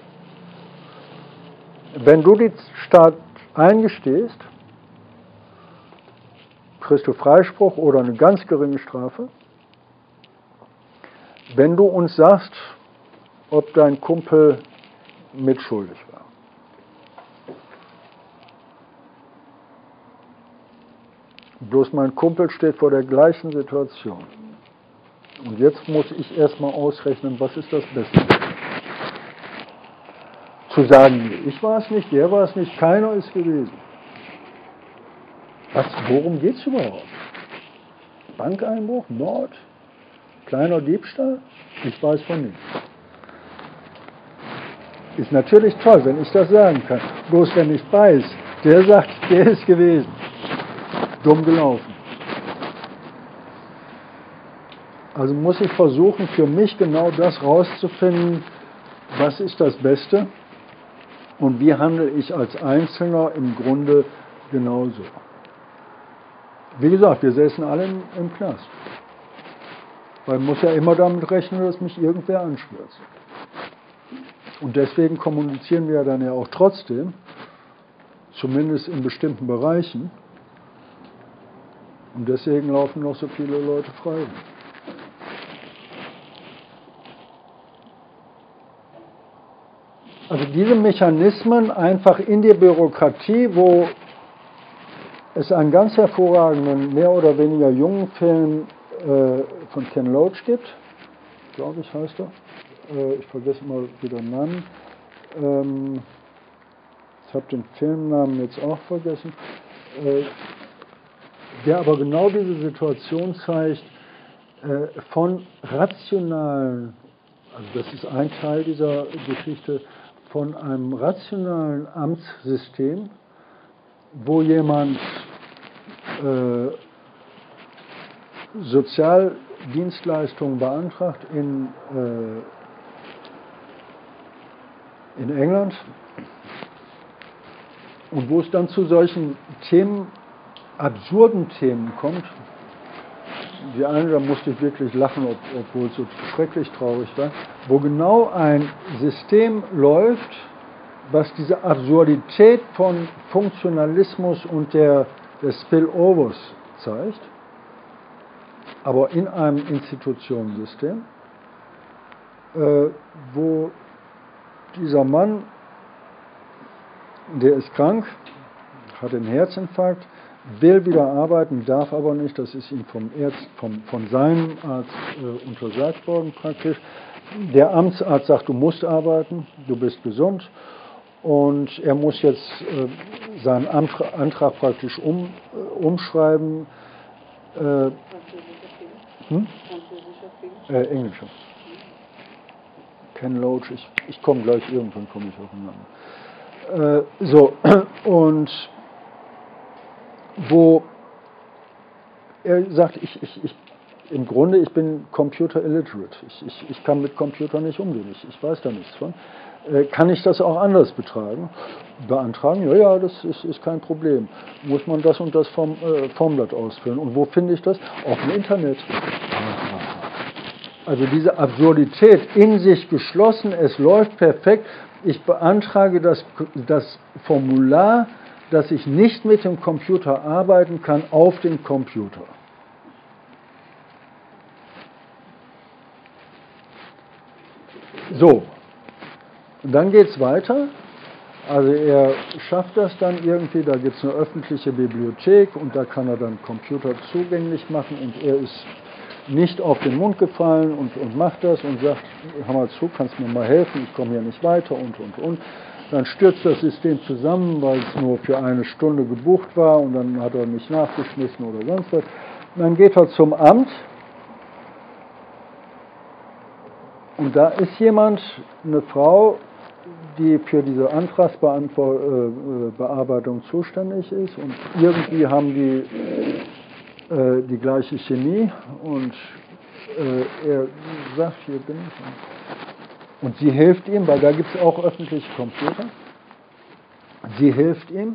wenn du die Tat eingestehst, kriegst du Freispruch oder eine ganz geringe Strafe. Wenn du uns sagst, ob dein Kumpel mitschuldig war. Bloß mein Kumpel steht vor der gleichen Situation. Und jetzt muss ich erstmal ausrechnen, was ist das Beste. Zu sagen, ich war es nicht, der war es nicht, keiner ist gewesen. Worum geht es überhaupt? Bankeinbruch, Mord, kleiner Diebstahl? Ich weiß von nichts. Ist natürlich toll, wenn ich das sagen kann. Bloß wenn ich weiß, der sagt, der ist gewesen. Dumm gelaufen. Also muss ich versuchen, für mich genau das rauszufinden, was ist das Beste und wie handle ich als Einzelner im Grunde genauso. Wie gesagt, wir säßen alle im Knast. Weil man muss ja immer damit rechnen, dass mich irgendwer anschwört. Und deswegen kommunizieren wir dann ja auch trotzdem, zumindest in bestimmten Bereichen. Und deswegen laufen noch so viele Leute frei. Also diese Mechanismen einfach in der Bürokratie, wo es einen ganz hervorragenden, mehr oder weniger jungen Film von Ken Loach gibt, glaube ich heißt er. Ich vergesse mal wieder den Namen. Ich habe den Filmnamen jetzt auch vergessen. Der aber genau diese Situation zeigt, von rationalen, also das ist ein Teil dieser Geschichte, von einem rationalen Amtssystem, wo jemand Sozialdienstleistungen beantragt in England und wo es dann zu solchen Themen, absurden Themen kommt. Die eine, da musste ich wirklich lachen, obwohl es so schrecklich traurig war, wo genau ein System läuft, was diese Absurdität von Funktionalismus und der Spillovers zeigt, aber in einem Institutionensystem, wo dieser Mann, der ist krank, hat einen Herzinfarkt, will wieder arbeiten, darf aber nicht, das ist ihm von seinem Arzt untersagt worden praktisch. Der Amtsarzt sagt, du musst arbeiten, du bist gesund und er muss jetzt seinen Antrag praktisch umschreiben. Englischer. Ken Loach, ich komme gleich, irgendwann komme ich auf den Namen. So, und wo er sagt, im Grunde, ich bin Computer illiterate. Ich kann mit Computern nicht umgehen. Ich weiß da nichts von. Kann ich das auch anders beantragen? Ja, das ist kein Problem. Muss man das und das Formblatt ausfüllen? Und wo finde ich das? Auf dem Internet. Also diese Absurdität in sich geschlossen, es läuft perfekt. Ich beantrage das Formular, dass ich nicht mit dem Computer arbeiten kann, auf dem Computer. So, und dann geht es weiter. Also er schafft das dann irgendwie, da gibt es eine öffentliche Bibliothek und da kann er dann Computer zugänglich machen und er ist nicht auf den Mund gefallen und macht das und sagt, hör mal zu, kannst mir mal helfen, ich komme hier nicht weiter und. Dann stürzt das System zusammen, weil es nur für eine Stunde gebucht war und dann hat er mich nachgeschmissen oder sonst was. Und dann geht er zum Amt und da ist jemand, eine Frau, die für diese Antragsbearbeitung zuständig ist und irgendwie haben die gleiche Chemie und er sagt, hier bin ich. Und sie hilft ihm, weil da gibt es auch öffentliche Computer. Sie hilft ihm.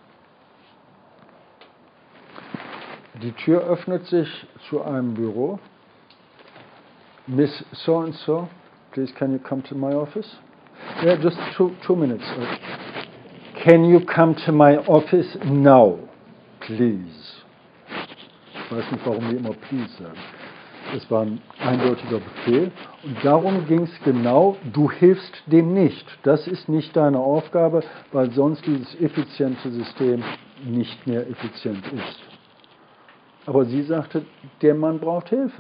Die Tür öffnet sich zu einem Büro. Miss So-and-so, please can you come to my office? Yeah, just two minutes. Can you come to my office now, please? Ich weiß nicht, warum die immer please sagen. Das war ein eindeutiger Befehl. Und darum ging es genau, du hilfst dem nicht. Das ist nicht deine Aufgabe, weil sonst dieses effiziente System nicht mehr effizient ist. Aber sie sagte, der Mann braucht Hilfe.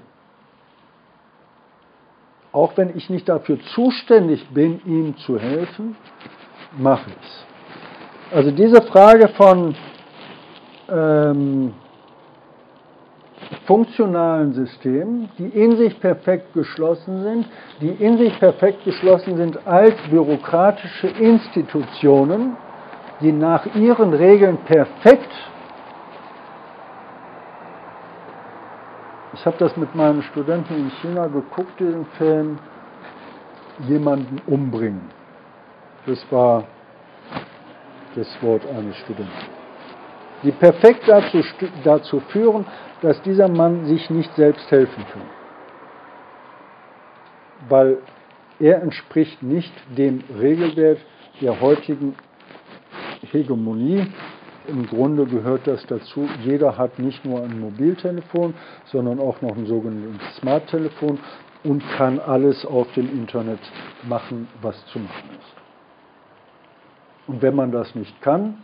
Auch wenn ich nicht dafür zuständig bin, ihm zu helfen, mache ich es. Also diese Frage von funktionalen Systemen, die in sich perfekt geschlossen sind, als bürokratische Institutionen, die nach ihren Regeln perfekt, ich habe das mit meinen Studenten in China geguckt, diesen Film, jemanden umbringen. Das war das Wort eines Studenten. Die perfekt dazu führen, dass dieser Mann sich nicht selbst helfen kann. Weil er entspricht nicht dem Regelwerk der heutigen Hegemonie. Im Grunde gehört das dazu, jeder hat nicht nur ein Mobiltelefon, sondern auch noch ein sogenanntes Smarttelefon und kann alles auf dem Internet machen, was zu machen ist. Und wenn man das nicht kann,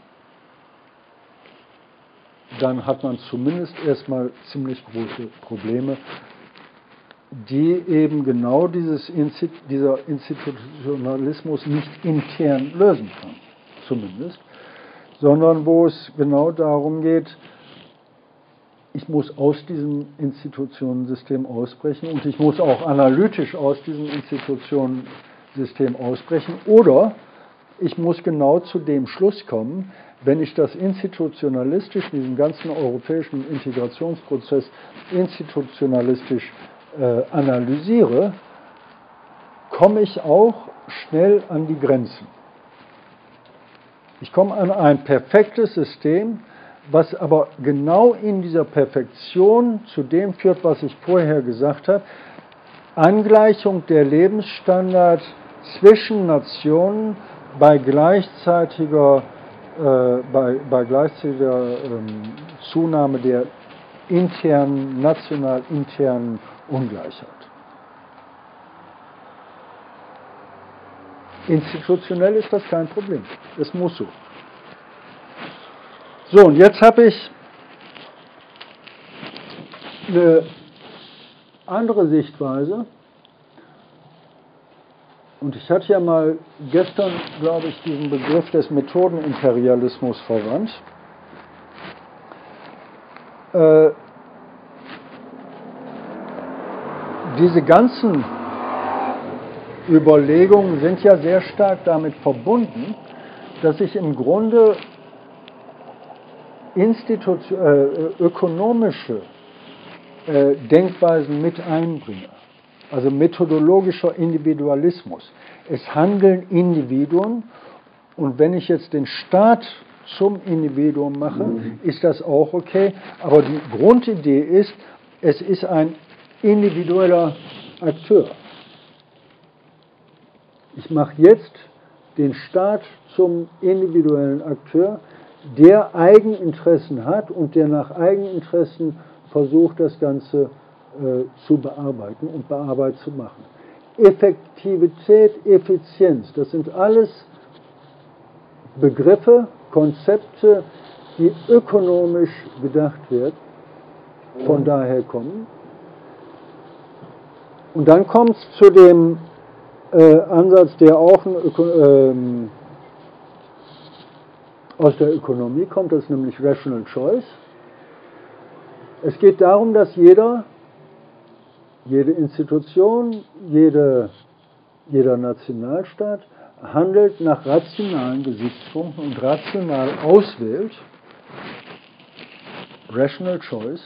dann hat man zumindest erstmal ziemlich große Probleme, die eben genau dieser Institutionalismus nicht intern lösen kann, zumindest, sondern wo es genau darum geht, ich muss aus diesem Institutionensystem ausbrechen und ich muss auch analytisch aus diesem Institutionensystem ausbrechen oder ich muss genau zu dem Schluss kommen, wenn ich das institutionalistisch, diesen ganzen europäischen Integrationsprozess institutionalistisch analysiere, komme ich auch schnell an die Grenzen. Ich komme an ein perfektes System, was aber genau in dieser Perfektion zu dem führt, was ich vorher gesagt habe, Angleichung der Lebensstandards zwischen Nationen bei gleichzeitiger Zunahme der national internen Ungleichheit. Institutionell ist das kein Problem. Das muss so. So, und jetzt habe ich eine andere Sichtweise. Und ich hatte ja mal gestern, glaube ich, diesen Begriff des Methodenimperialismus verwandt. Diese ganzen Überlegungen sind ja sehr stark damit verbunden, dass ich im Grunde ökonomische Denkweisen mit einbringe. Also methodologischer Individualismus. Es handeln Individuen und wenn ich jetzt den Staat zum Individuum mache, ist das auch okay. Aber die Grundidee ist, es ist ein individueller Akteur. Ich mache jetzt den Staat zum individuellen Akteur, der Eigeninteressen hat und der nach Eigeninteressen versucht, das Ganze zu bearbeiten und bearbeitet zu machen. Effektivität, Effizienz, das sind alles Begriffe, Konzepte, die ökonomisch gedacht werden, von daher kommen. Und dann kommt es zu dem Ansatz, der auch aus der Ökonomie kommt, das ist nämlich Rational Choice. Es geht darum, dass jede Institution, jeder Nationalstaat handelt nach rationalen Gesichtspunkten und rational auswählt, Rational Choice,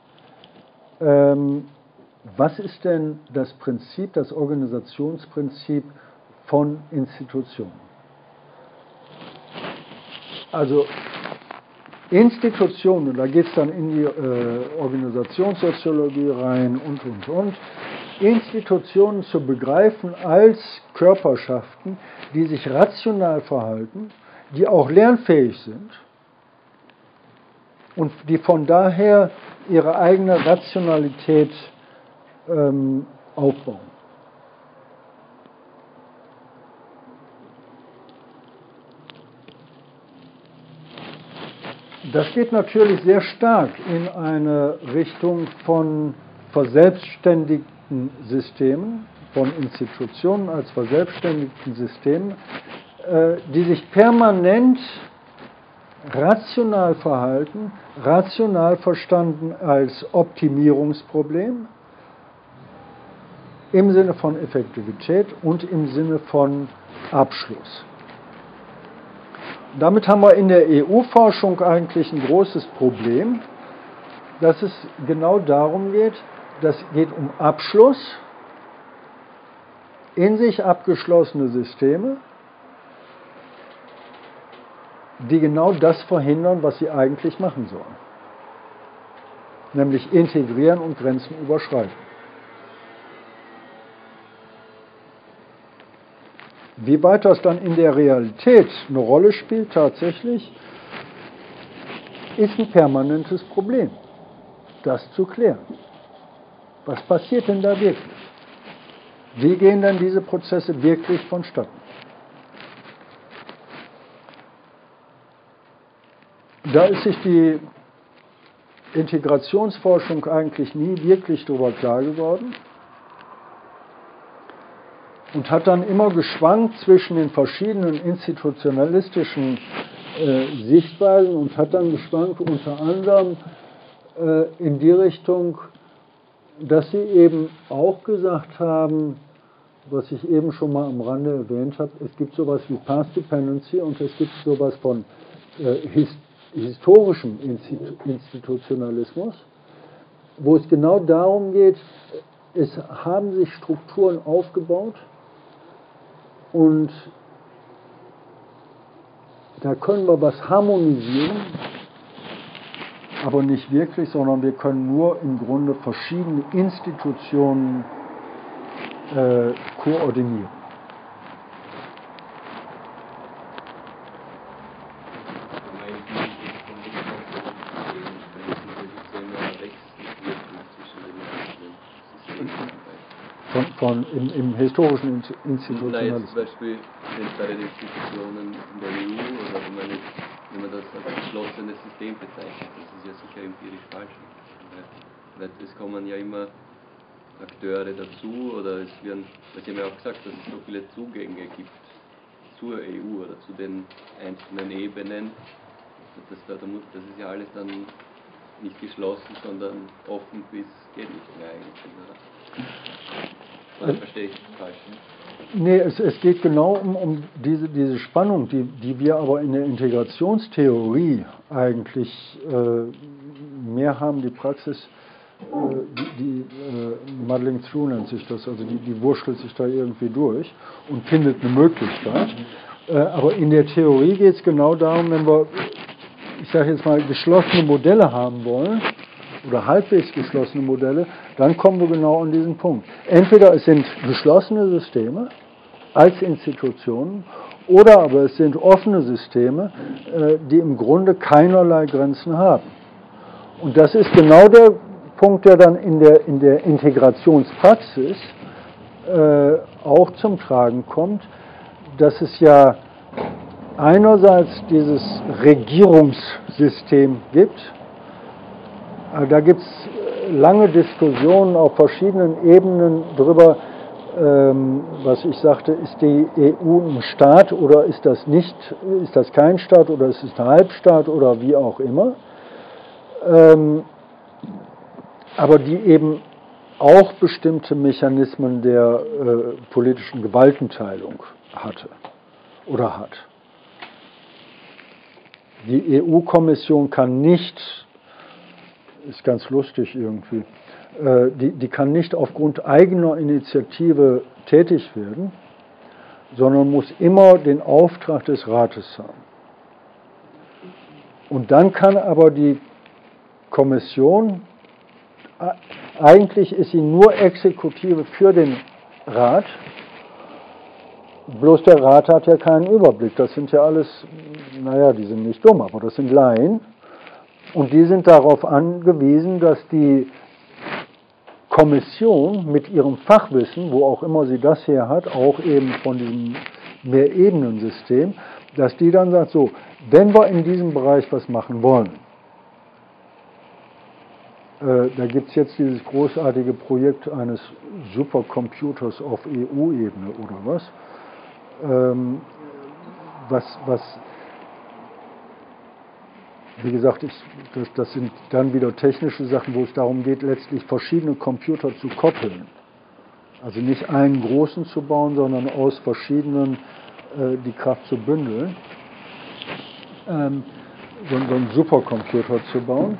was ist denn das Prinzip, das Organisationsprinzip von Institutionen? Also Institutionen, da geht es dann in die Organisationssoziologie rein und. Institutionen zu begreifen als Körperschaften, die sich rational verhalten, die auch lernfähig sind und die von daher ihre eigene Rationalität aufbauen. Das geht natürlich sehr stark in eine Richtung von verselbstständigten Systemen, von Institutionen als verselbstständigten Systemen, die sich permanent rational verhalten, rational verstanden als Optimierungsproblem im Sinne von Effektivität und im Sinne von Abschluss. Damit haben wir in der EU-Forschung eigentlich ein großes Problem, dass es genau darum geht, das geht um Abschluss, in sich abgeschlossene Systeme, die genau das verhindern, was sie eigentlich machen sollen. Nämlich integrieren und Grenzen überschreiten. Wie weit das dann in der Realität eine Rolle spielt tatsächlich, ist ein permanentes Problem, das zu klären. Was passiert denn da wirklich? Wie gehen denn diese Prozesse wirklich vonstatten? Da ist sich die Integrationsforschung eigentlich nie wirklich darüber klar geworden und hat dann immer geschwankt zwischen den verschiedenen institutionalistischen Sichtweisen und hat dann geschwankt unter anderem in die Richtung, dass sie eben auch gesagt haben, was ich eben schon mal am Rande erwähnt habe, es gibt sowas wie Path Dependency und es gibt sowas von historischem Institutionalismus, wo es genau darum geht, es haben sich Strukturen aufgebaut und da können wir was harmonisieren, aber nicht wirklich, sondern wir können nur im Grunde verschiedene Institutionen koordinieren. Im historischen Institutionalismus. Zum Beispiel bei den Institutionen in der EU oder wenn man das als geschlossenes System bezeichnet, das ist ja sicher empirisch falsch. Weil es kommen ja immer Akteure dazu oder es werden, Sie haben ja auch gesagt, dass es so viele Zugänge gibt zur EU oder zu den einzelnen Ebenen. Das ist ja alles dann nicht geschlossen, sondern offen bis geht nicht mehr eigentlich, oder? Oder verstehe ich das falsch? Nee, es geht genau um diese Spannung, die wir aber in der Integrationstheorie eigentlich mehr haben, die Praxis, Muddling Through nennt sich das, also die wurschtelt sich da irgendwie durch und findet eine Möglichkeit. Aber in der Theorie geht es genau darum, wenn wir, ich sage jetzt mal, geschlossene Modelle haben wollen, oder halbwegs geschlossene Modelle, dann kommen wir genau an diesen Punkt. Entweder es sind geschlossene Systeme als Institutionen oder aber es sind offene Systeme, die im Grunde keinerlei Grenzen haben. Und das ist genau der Punkt, der dann in der Integrationspraxis auch zum Tragen kommt, dass es ja einerseits dieses Regierungssystem gibt. Da gibt es lange Diskussionen auf verschiedenen Ebenen darüber, was ich sagte, ist die EU ein Staat oder ist das nicht, ist das kein Staat oder ist es ein Halbstaat oder wie auch immer. Aber die eben auch bestimmte Mechanismen der politischen Gewaltenteilung hatte oder hat. Die EU-Kommission kann nicht, ist ganz lustig irgendwie, die kann nicht aufgrund eigener Initiative tätig werden, sondern muss immer den Auftrag des Rates haben. Und dann kann aber die Kommission, eigentlich ist sie nur Exekutive für den Rat, bloß der Rat hat ja keinen Überblick. Das sind ja alles, naja, die sind nicht dumm, aber das sind Laien. Und die sind darauf angewiesen, dass die Kommission mit ihrem Fachwissen, wo auch immer sie das her hat, auch eben von diesem Mehrebenensystem, dass die dann sagt, so, wenn wir in diesem Bereich was machen wollen, da gibt es jetzt dieses großartige Projekt eines Supercomputers auf EU-Ebene oder was wie gesagt, das sind dann wieder technische Sachen, wo es darum geht, letztlich verschiedene Computer zu koppeln. Also nicht einen großen zu bauen, sondern aus verschiedenen die Kraft zu bündeln. So einen Supercomputer zu bauen.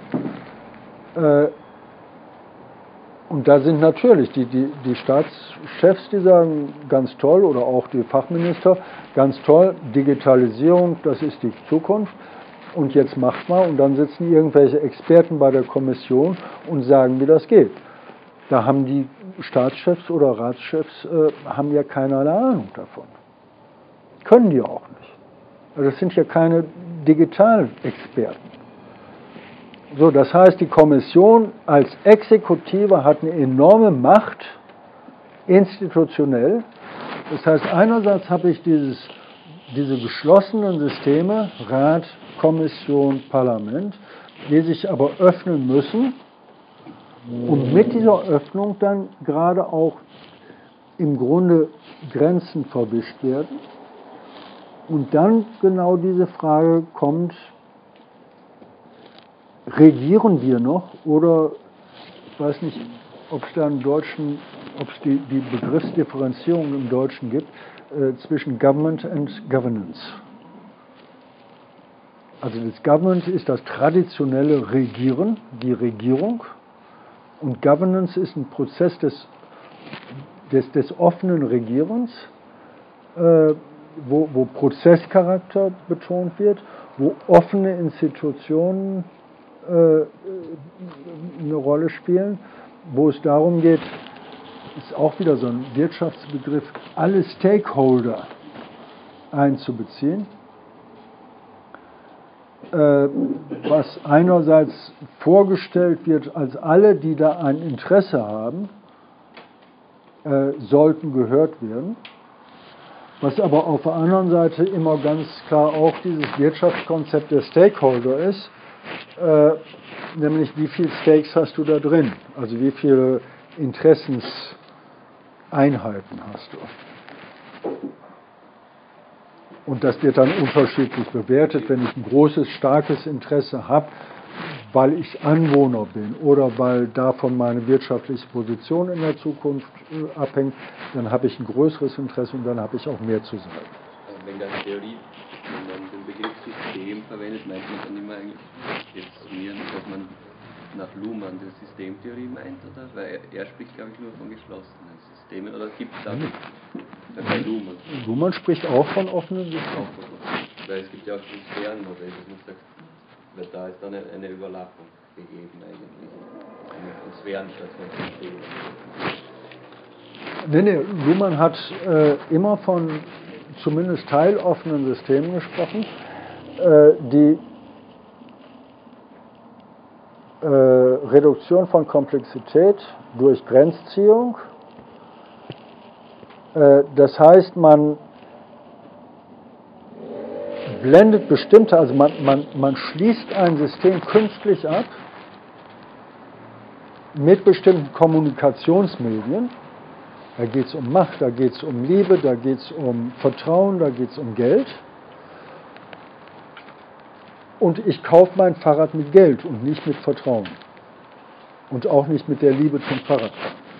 Und da sind natürlich die Staatschefs, die sagen, ganz toll, oder auch die Fachminister, ganz toll, Digitalisierung, das ist die Zukunft. Und jetzt macht mal, und dann sitzen irgendwelche Experten bei der Kommission und sagen, wie das geht. Da haben die Staatschefs oder Ratschefs haben ja keinerlei Ahnung davon. Können die auch nicht. Also das sind ja keine Digitalexperten. So, das heißt, die Kommission als Exekutive hat eine enorme Macht, institutionell. Das heißt, einerseits habe ich diese geschlossenen Systeme, Rat, Kommission, Parlament, die sich aber öffnen müssen und mit dieser Öffnung dann gerade auch im Grunde Grenzen verwischt werden. Und dann genau diese Frage kommt, regieren wir noch oder, ich weiß nicht, ob es da im Deutschen, ob es die Begriffsdifferenzierung im Deutschen gibt, zwischen Government and Governance. Also das Government ist das traditionelle Regieren, die Regierung, und Governance ist ein Prozess des offenen Regierens, wo Prozesscharakter betont wird, wo offene Institutionen eine Rolle spielen, wo es darum geht, ist auch wieder so ein Wirtschaftsbegriff, alle Stakeholder einzubeziehen, was einerseits vorgestellt wird, als alle, die da ein Interesse haben, sollten gehört werden, was aber auf der anderen Seite immer ganz klar auch dieses Wirtschaftskonzept der Stakeholder ist, nämlich wie viele Stakes hast du da drin, also wie viele Interessenseinheiten hast du. Und das wird dann unterschiedlich bewertet, wenn ich ein großes, starkes Interesse habe, weil ich Anwohner bin oder weil davon meine wirtschaftliche Position in der Zukunft abhängt, dann habe ich ein größeres Interesse und dann habe ich auch mehr zu sagen. Wenn der Theorie, wenn man den Begriff System verwendet, meint man dann immer eigentlich jetzt mir, dass man nach Luhmann die Systemtheorie meint, oder? Weil er spricht, glaube ich, nur von geschlossenen Systemen, oder gibt es da bei Luhmann? Luhmann spricht auch von offenen Systemen. Weil es gibt ja auch das Sphärenmodell, dass man sagt, weil da ist dann eine Überlappung gegeben eigentlich. Von Sphären statt von Systemen. Nee, Luhmann hat immer von zumindest teiloffenen Systemen gesprochen, die Reduktion von Komplexität durch Grenzziehung. Das heißt, man blendet bestimmte, also man schließt ein System künstlich ab mit bestimmten Kommunikationsmedien. Da geht es um Macht, da geht es um Liebe, da geht es um Vertrauen, da geht es um Geld. Und ich kaufe mein Fahrrad mit Geld und nicht mit Vertrauen. Und auch nicht mit der Liebe zum Fahrrad.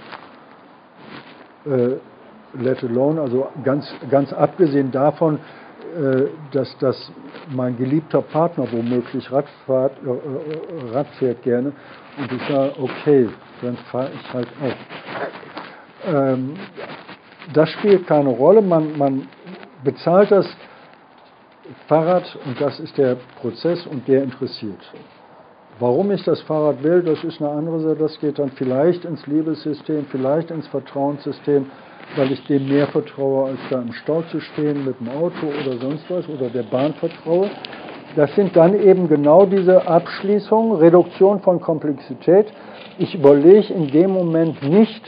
Let alone, also ganz abgesehen davon, dass mein geliebter Partner womöglich Rad fährt gerne und ich sage, okay, dann fahre ich halt auch. Das spielt keine Rolle, man bezahlt das Fahrrad und das ist der Prozess und der interessiert. Warum ich das Fahrrad will, das ist eine andere Sache, das geht dann vielleicht ins Liebessystem, vielleicht ins Vertrauenssystem, weil ich dem mehr vertraue, als da im Stau zu stehen mit dem Auto oder sonst was oder der Bahn vertraue. Das sind dann eben genau diese Abschließungen, Reduktion von Komplexität. Ich überlege in dem Moment nicht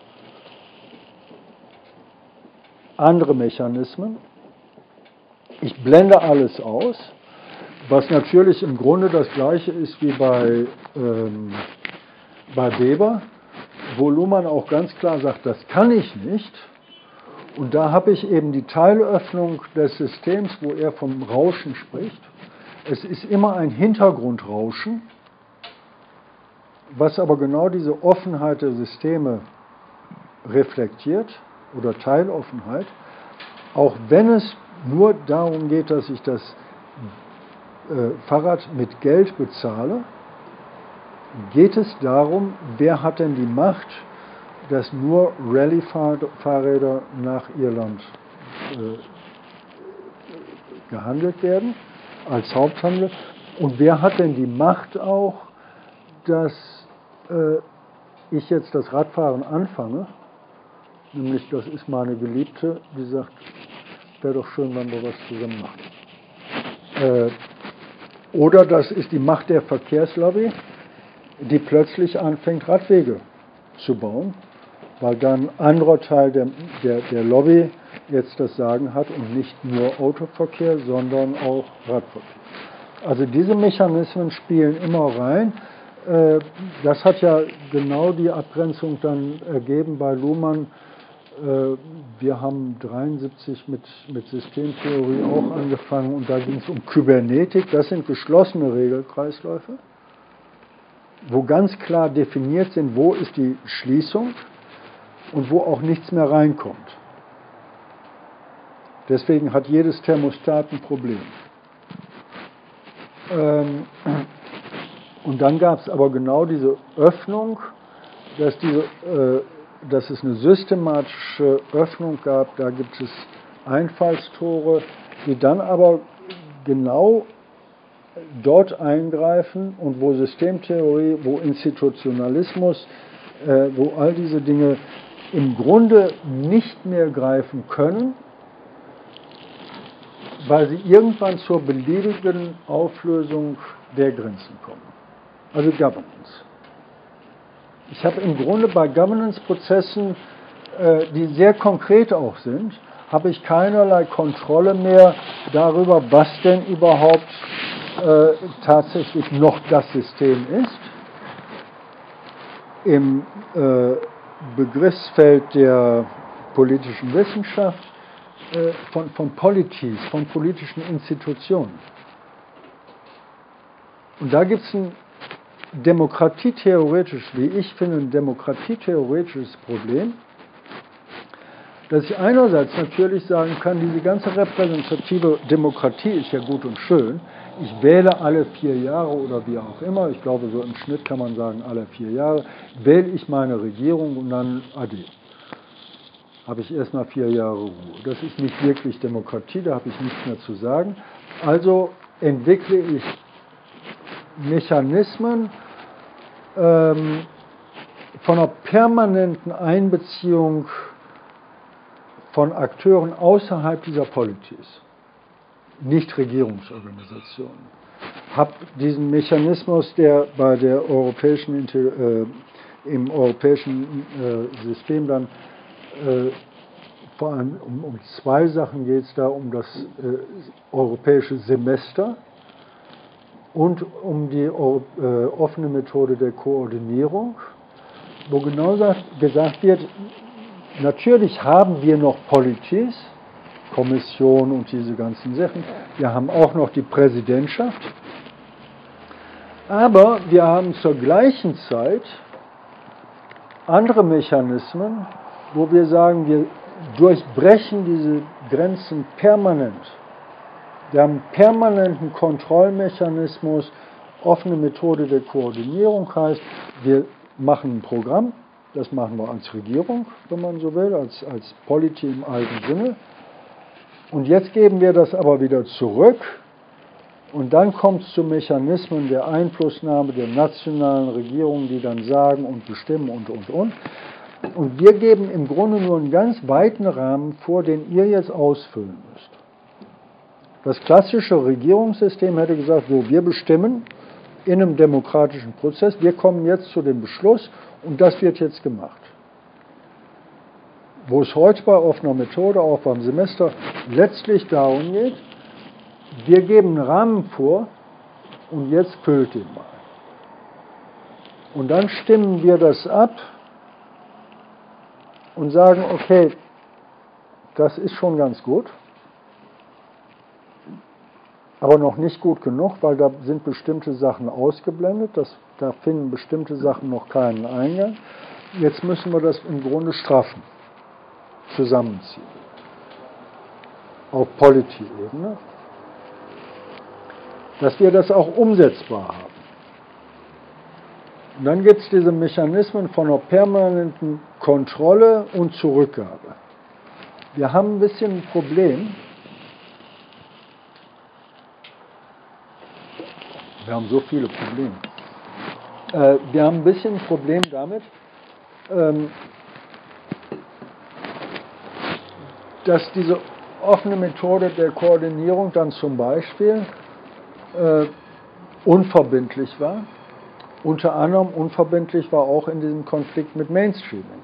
andere Mechanismen. Ich blende alles aus, was natürlich im Grunde das Gleiche ist wie bei Weber, wo Luhmann auch ganz klar sagt, das kann ich nicht. Und da habe ich eben die Teilöffnung des Systems, wo er vom Rauschen spricht. Es ist immer ein Hintergrundrauschen, was aber genau diese Offenheit der Systeme reflektiert oder Teiloffenheit, auch wenn es nur darum geht, dass ich das Fahrrad mit Geld bezahle, geht es darum, wer hat denn die Macht, dass nur Rallye-Fahrräder nach Irland gehandelt werden, als Haupthandel, und wer hat denn die Macht auch, dass ich jetzt das Radfahren anfange, nämlich das ist meine Geliebte, die sagt, wäre doch schön, wenn wir was zusammen machen. Oder das ist die Macht der Verkehrslobby, die plötzlich anfängt, Radwege zu bauen, weil dann ein anderer Teil der Lobby jetzt das Sagen hat und nicht nur Autoverkehr, sondern auch Radverkehr. Also diese Mechanismen spielen immer rein. Das hat ja genau die Abgrenzung dann ergeben bei Luhmann. Wir haben 1973 mit Systemtheorie auch angefangen und da ging es um Kybernetik. Das sind geschlossene Regelkreisläufe, wo ganz klar definiert sind, wo ist die Schließung und wo auch nichts mehr reinkommt. Deswegen hat jedes Thermostat ein Problem. Und dann gab es aber genau diese Öffnung, dass es eine systematische Öffnung gab. Da gibt es Einfallstore, die dann aber genau dort eingreifen und wo Systemtheorie, wo Institutionalismus, wo all diese Dinge im Grunde nicht mehr greifen können, weil sie irgendwann zur beliebigen Auflösung der Grenzen kommen. Also Governance. Ich habe im Grunde bei Governance-Prozessen, die sehr konkret auch sind, habe ich keinerlei Kontrolle mehr darüber, was denn überhaupt tatsächlich noch das System ist. Im Begriffsfeld der politischen Wissenschaft von Polities, von politischen Institutionen. Und da gibt es ein demokratietheoretisch, wie ich finde, ein demokratietheoretisches Problem, dass ich einerseits natürlich sagen kann, diese ganze repräsentative Demokratie ist ja gut und schön. Ich wähle alle 4 Jahre oder wie auch immer, ich glaube so im Schnitt kann man sagen alle 4 Jahre, wähle ich meine Regierung und dann ade. Habe ich erstmal 4 Jahre Ruhe. Das ist nicht wirklich Demokratie, da habe ich nichts mehr zu sagen. Also entwickle ich Mechanismen von einer permanenten Einbeziehung von Akteuren außerhalb dieser Politis, nicht Regierungsorganisationen. Habe diesen Mechanismus, der bei der im europäischen System dann vor allem um 2 Sachen geht es da, um das europäische Semester und um die offene Methode der Koordinierung, wo genau gesagt wird, natürlich haben wir noch Politis, Kommission und diese ganzen Sachen, wir haben auch noch die Präsidentschaft, aber wir haben zur gleichen Zeit andere Mechanismen, wo wir sagen, wir durchbrechen diese Grenzen permanent. Wir haben einen permanenten Kontrollmechanismus, offene Methode der Koordinierung heißt, wir machen ein Programm, das machen wir als Regierung, wenn man so will, als Polity im alten Sinne. Und jetzt geben wir das aber wieder zurück und dann kommt es zu Mechanismen der Einflussnahme der nationalen Regierungen, die dann sagen und bestimmen und. Und wir geben im Grunde nur einen ganz weiten Rahmen vor, den ihr jetzt ausfüllen müsst. Das klassische Regierungssystem hätte gesagt, so, wir bestimmen in einem demokratischen Prozess, wir kommen jetzt zu dem Beschluss und das wird jetzt gemacht. Wo es heute bei offener Methode, auch beim Semester, letztlich darum geht, wir geben einen Rahmen vor und jetzt füllt ihn mal. Und dann stimmen wir das ab und sagen, okay, das ist schon ganz gut. aber noch nicht gut genug, weil da sind bestimmte Sachen ausgeblendet, da finden bestimmte Sachen noch keinen Eingang. Jetzt müssen wir das im Grunde straffen, zusammenziehen, auf Policy-Ebene, dass wir das auch umsetzbar haben. Und dann gibt es diese Mechanismen von einer permanenten Kontrolle und Zurückgabe. Wir haben ein bisschen ein Problem. Wir haben so viele Probleme. Wir haben ein bisschen ein Problem damit, dass diese offene Methode der Koordinierung dann zum Beispiel unverbindlich war. Unter anderem unverbindlich war auch in diesem Konflikt mit Mainstreaming.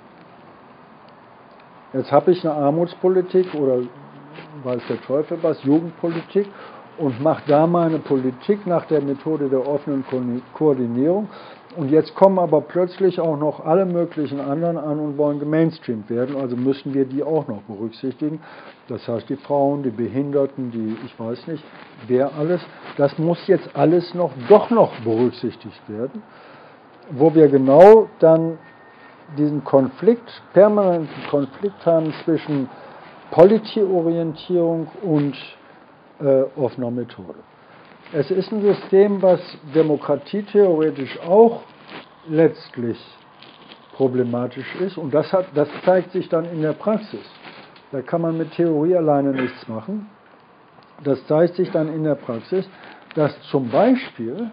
Jetzt habe ich eine Armutspolitik oder weiß der Teufel was, Jugendpolitik und mache da meine Politik nach der Methode der offenen Koordinierung. Und jetzt kommen aber plötzlich auch noch alle möglichen anderen an und wollen gemainstreamt werden, also müssen wir die auch noch berücksichtigen. Das heißt, die Frauen, die Behinderten, die, ich weiß nicht, wer alles, das muss jetzt alles doch noch berücksichtigt werden, wo wir genau dann diesen Konflikt, permanenten Konflikt haben zwischen Policy-Orientierung und offener Methode. Es ist ein System, was demokratietheoretisch auch letztlich problematisch ist und das zeigt sich dann in der Praxis. Da kann man mit Theorie alleine nichts machen. Das zeigt sich dann in der Praxis, dass zum Beispiel,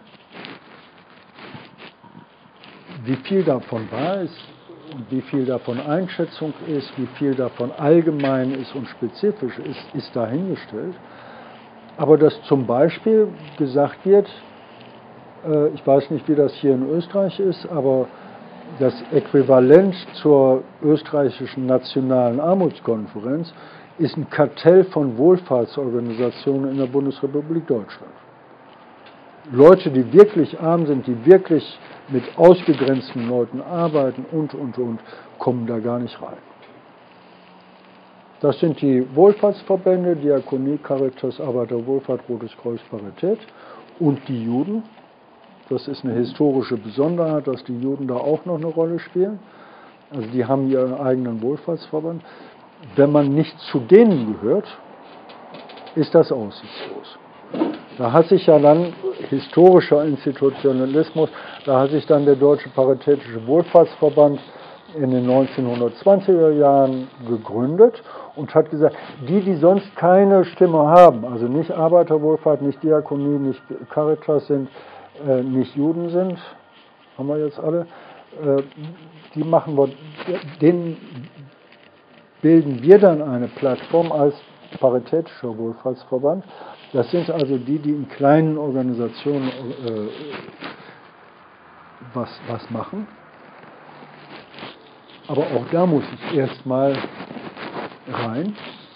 wie viel davon wahr ist und wie viel davon Einschätzung ist, wie viel davon allgemein ist und spezifisch ist dahingestellt. Aber dass zum Beispiel gesagt wird, ich weiß nicht, wie das hier in Österreich ist, aber das Äquivalent zur österreichischen Nationalen Armutskonferenz ist ein Kartell von Wohlfahrtsorganisationen in der Bundesrepublik Deutschland. Leute, die wirklich arm sind, die wirklich mit ausgegrenzten Leuten arbeiten und, kommen da gar nicht rein. Das sind die Wohlfahrtsverbände, Diakonie, Caritas, Arbeiterwohlfahrt, Rotes Kreuz, Parität und die Juden. Das ist eine historische Besonderheit, dass die Juden da auch noch eine Rolle spielen. Also die haben ihren eigenen Wohlfahrtsverband. Wenn man nicht zu denen gehört, ist das aussichtslos. Da hat sich ja dann historischer Institutionalismus, da hat sich dann der Deutsche Paritätische Wohlfahrtsverband in den 1920er Jahren gegründet und hat gesagt, die sonst keine Stimme haben, also nicht Arbeiterwohlfahrt, nicht Diakonie, nicht Caritas sind, nicht Juden sind, haben wir jetzt alle, die machen wir, denen bilden wir dann eine Plattform als Paritätischer Wohlfahrtsverband. Das sind also die in kleinen Organisationen was machen. Aber auch da muss ich erstmal rein.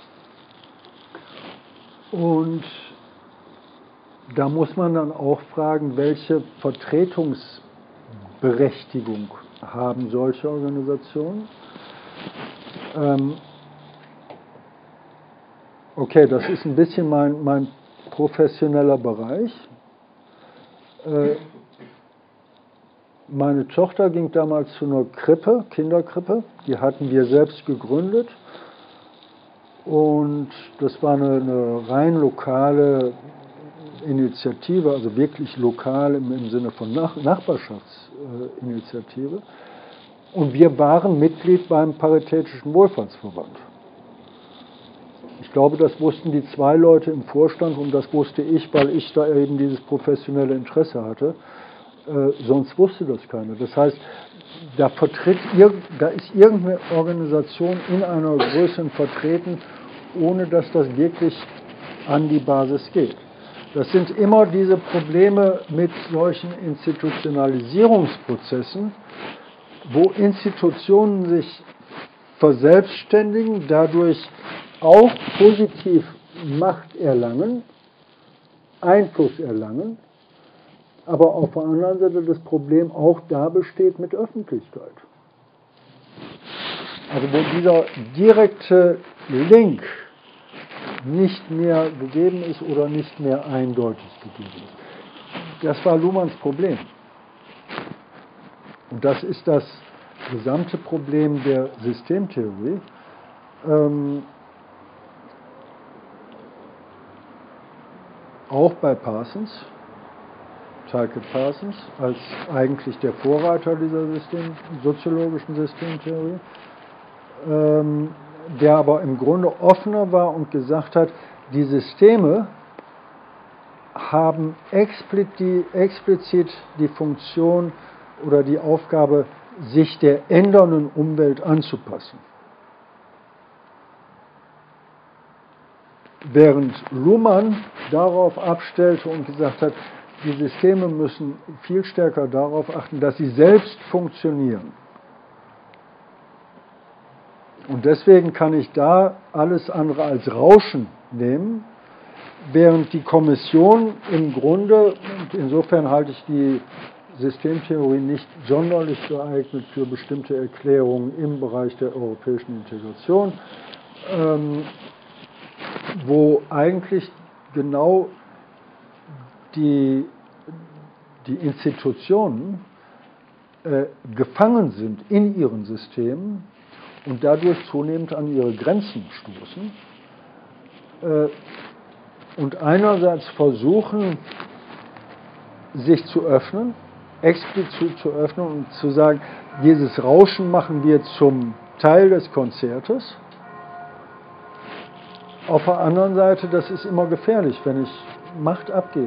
Und da muss man dann auch fragen, welche Vertretungsberechtigung haben solche Organisationen. Okay, das ist ein bisschen mein professioneller Bereich. Meine Tochter ging damals zu einer Krippe, Kinderkrippe, die hatten wir selbst gegründet und das war eine rein lokale Initiative, also wirklich lokal im Sinne von Nachbarschaftsinitiative und wir waren Mitglied beim Paritätischen Wohlfahrtsverband. Ich glaube, das wussten die 2 Leute im Vorstand und das wusste ich, weil ich da eben dieses professionelle Interesse hatte. Sonst wusste das keiner. Das heißt, da ist irgendeine Organisation in einer Größe vertreten, ohne dass das wirklich an die Basis geht. Das sind immer diese Probleme mit solchen Institutionalisierungsprozessen, wo Institutionen sich verselbstständigen, dadurch auch positiv Macht erlangen, Einfluss erlangen, aber auf der anderen Seite das Problem auch da besteht mit Öffentlichkeit. Also wo dieser direkte Link nicht mehr gegeben ist oder nicht mehr eindeutig gegeben ist. Das war Luhmanns Problem. Und das ist das gesamte Problem der Systemtheorie. Auch bei Parsons, Talcott Parsons, als eigentlich der Vorreiter dieser soziologischen Systemtheorie, der aber im Grunde offener war und gesagt hat, die Systeme haben explizit die Funktion oder die Aufgabe, sich der ändernden Umwelt anzupassen. Während Luhmann darauf abstellte und gesagt hat, die Systeme müssen viel stärker darauf achten, dass sie selbst funktionieren. Und deswegen kann ich da alles andere als Rauschen nehmen, während die Kommission im Grunde, und insofern halte ich die Systemtheorie nicht sonderlich geeignet für bestimmte Erklärungen im Bereich der europäischen Integration, wo eigentlich genau die Institutionen gefangen sind in ihren Systemen und dadurch zunehmend an ihre Grenzen stoßen und einerseits versuchen, sich zu öffnen, explizit zu öffnen und zu sagen, dieses Rauschen machen wir zum Teil des Konzertes. Auf der anderen Seite, das ist immer gefährlich, wenn ich Macht abgebe.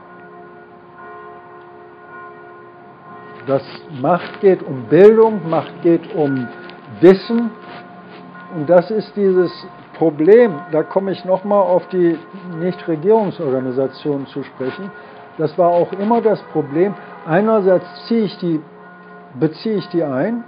Macht geht um Bildung, Macht geht um Wissen. Und das ist dieses Problem, da komme ich nochmal auf die Nichtregierungsorganisationen zu sprechen. Das war auch immer das Problem. Einerseits beziehe ich die ein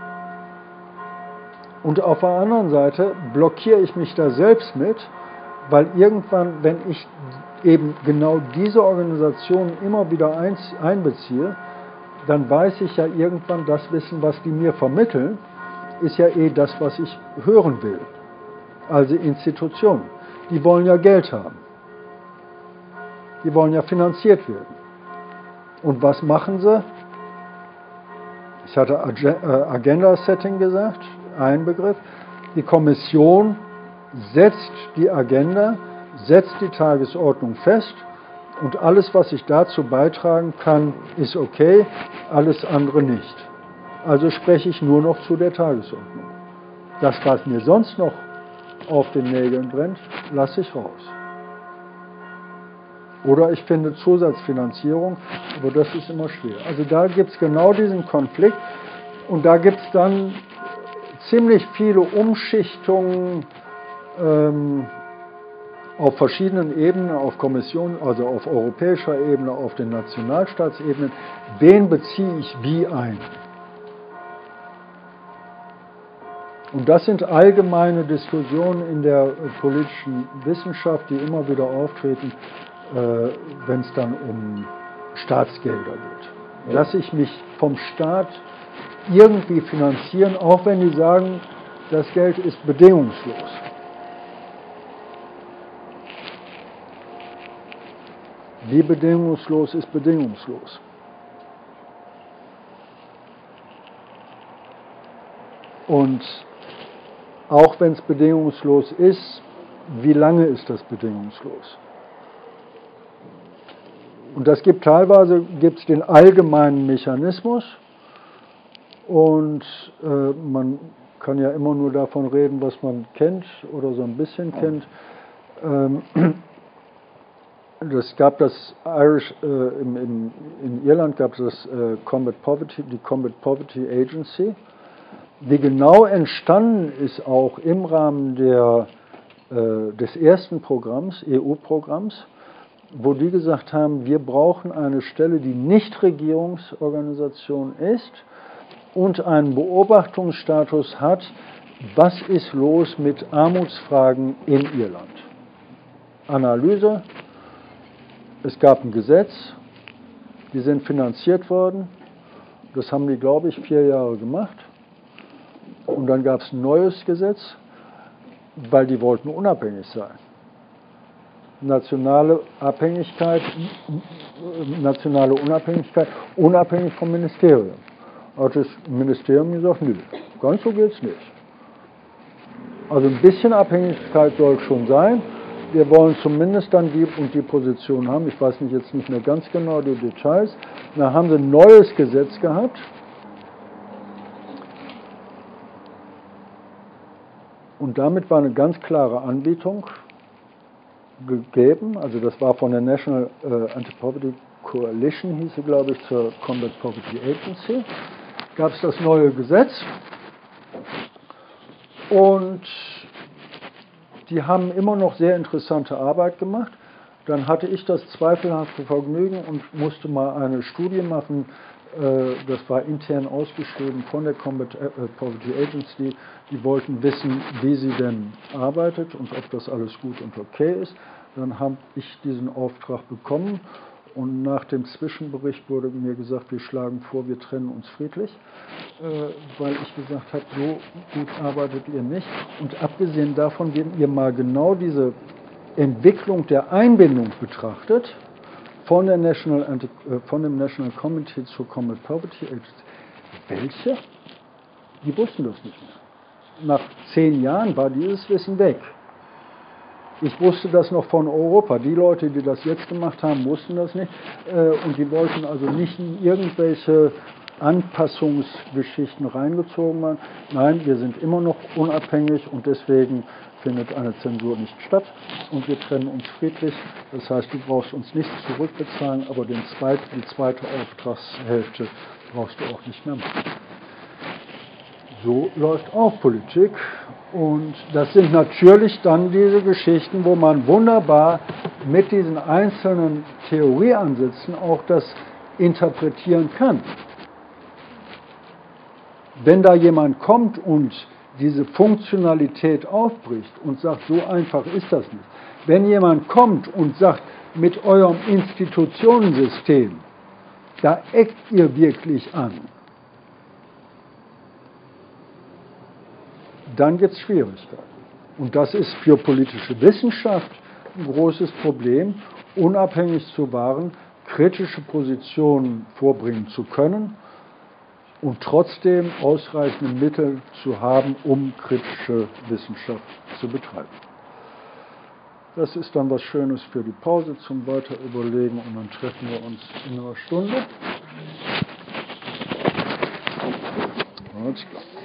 und auf der anderen Seite blockiere ich mich da selbst mit, weil irgendwann, wenn ich eben genau diese Organisationen immer wieder einbeziehe, dann weiß ich ja irgendwann, das Wissen, was die mir vermitteln, ist ja das, was ich hören will. Also Institutionen. Die wollen ja Geld haben. Die wollen ja finanziert werden. Und was machen sie? Ich hatte Agenda-Setting gesagt, ein Begriff. Die Kommission setzt die Agenda, setzt die Tagesordnung fest und alles, was ich dazu beitragen kann, ist okay, alles andere nicht. Also spreche ich nur noch zu der Tagesordnung. Das, was mir sonst noch auf den Nägeln brennt, lasse ich raus. Oder ich finde Zusatzfinanzierung, aber das ist immer schwer. Also da gibt es genau diesen Konflikt und da gibt es dann ziemlich viele Umschichtungen auf verschiedenen Ebenen, auf Kommissionen, also auf europäischer Ebene, auf den Nationalstaatsebenen. Wen beziehe ich wie ein? Und das sind allgemeine Diskussionen in der politischen Wissenschaft, die immer wieder auftreten, wenn es dann um Staatsgelder geht. Lasse ich mich vom Staat irgendwie finanzieren, auch wenn die sagen, das Geld ist bedingungslos. Wie bedingungslos ist bedingungslos? Und auch wenn es bedingungslos ist, wie lange ist das bedingungslos? Und das gibt teilweise den allgemeinen Mechanismus und man kann ja immer nur davon reden, was man kennt oder so ein bisschen kennt. Es gab das in Irland gab es die Combat Poverty Agency, die genau entstanden ist auch im Rahmen des ersten Programms, EU-Programms, wo die gesagt haben, wir brauchen eine Stelle, die nicht Regierungsorganisation ist und einen Beobachtungsstatus hat, was ist los mit Armutsfragen in Irland. Analyse, es gab ein Gesetz, die sind finanziert worden, das haben die, glaube ich, 4 Jahre gemacht. Und dann gab es ein neues Gesetz, weil die wollten unabhängig sein. nationale Abhängigkeit, nationale Unabhängigkeit, unabhängig vom Ministerium. Hat das Ministerium gesagt, nö, ganz so geht's nicht. Also ein bisschen Abhängigkeit soll schon sein. Wir wollen zumindest dann die und die Position haben. Ich weiß jetzt nicht mehr ganz genau die Details. Da haben sie ein neues Gesetz gehabt. Und damit war eine ganz klare Anbietung gegeben. Also das war von der National Anti-Poverty Coalition, hieß sie, glaube ich, zur Combat Poverty Agency. Gab es das neue Gesetz. Und die haben immer noch sehr interessante Arbeit gemacht. Dann hatte ich das zweifelhafte Vergnügen und musste mal eine Studie machen. Das war intern ausgeschrieben von der Combat Poverty Agency. Die wollten wissen, wie sie denn arbeitet und ob das alles gut und okay ist. Dann habe ich diesen Auftrag bekommen. Und nach dem Zwischenbericht wurde mir gesagt, wir schlagen vor, wir trennen uns friedlich, weil ich gesagt habe, so gut arbeitet ihr nicht. Und abgesehen davon, wenn ihr mal genau diese Entwicklung der Einbindung betrachtet, von dem National Committee zur Combat Poverty Agency, welche? Die wussten das nicht mehr. Nach 10 Jahren war dieses Wissen weg. Ich wusste das noch von Europa. Die Leute, die das jetzt gemacht haben, wussten das nicht. Und die wollten also nicht in irgendwelche Anpassungsgeschichten reingezogen werden. Nein, wir sind immer noch unabhängig und deswegen findet eine Zensur nicht statt. Und wir trennen uns friedlich. Das heißt, du brauchst uns nichts zurückbezahlen, aber die zweite Auftragshälfte brauchst du auch nicht mehr machen. So läuft auch Politik. Und das sind natürlich dann diese Geschichten, wo man wunderbar mit diesen einzelnen Theorieansätzen auch das interpretieren kann. Wenn da jemand kommt und diese Funktionalität aufbricht und sagt, so einfach ist das nicht. Wenn jemand kommt und sagt, mit eurem Institutionensystem, da eckt ihr wirklich an, dann gibt es Schwierigkeiten. Und das ist für politische Wissenschaft ein großes Problem, unabhängig zu wahren, kritische Positionen vorbringen zu können und trotzdem ausreichende Mittel zu haben, um kritische Wissenschaft zu betreiben. Das ist dann was Schönes für die Pause zum Weiterüberlegen und dann treffen wir uns in einer Stunde. Alles klar.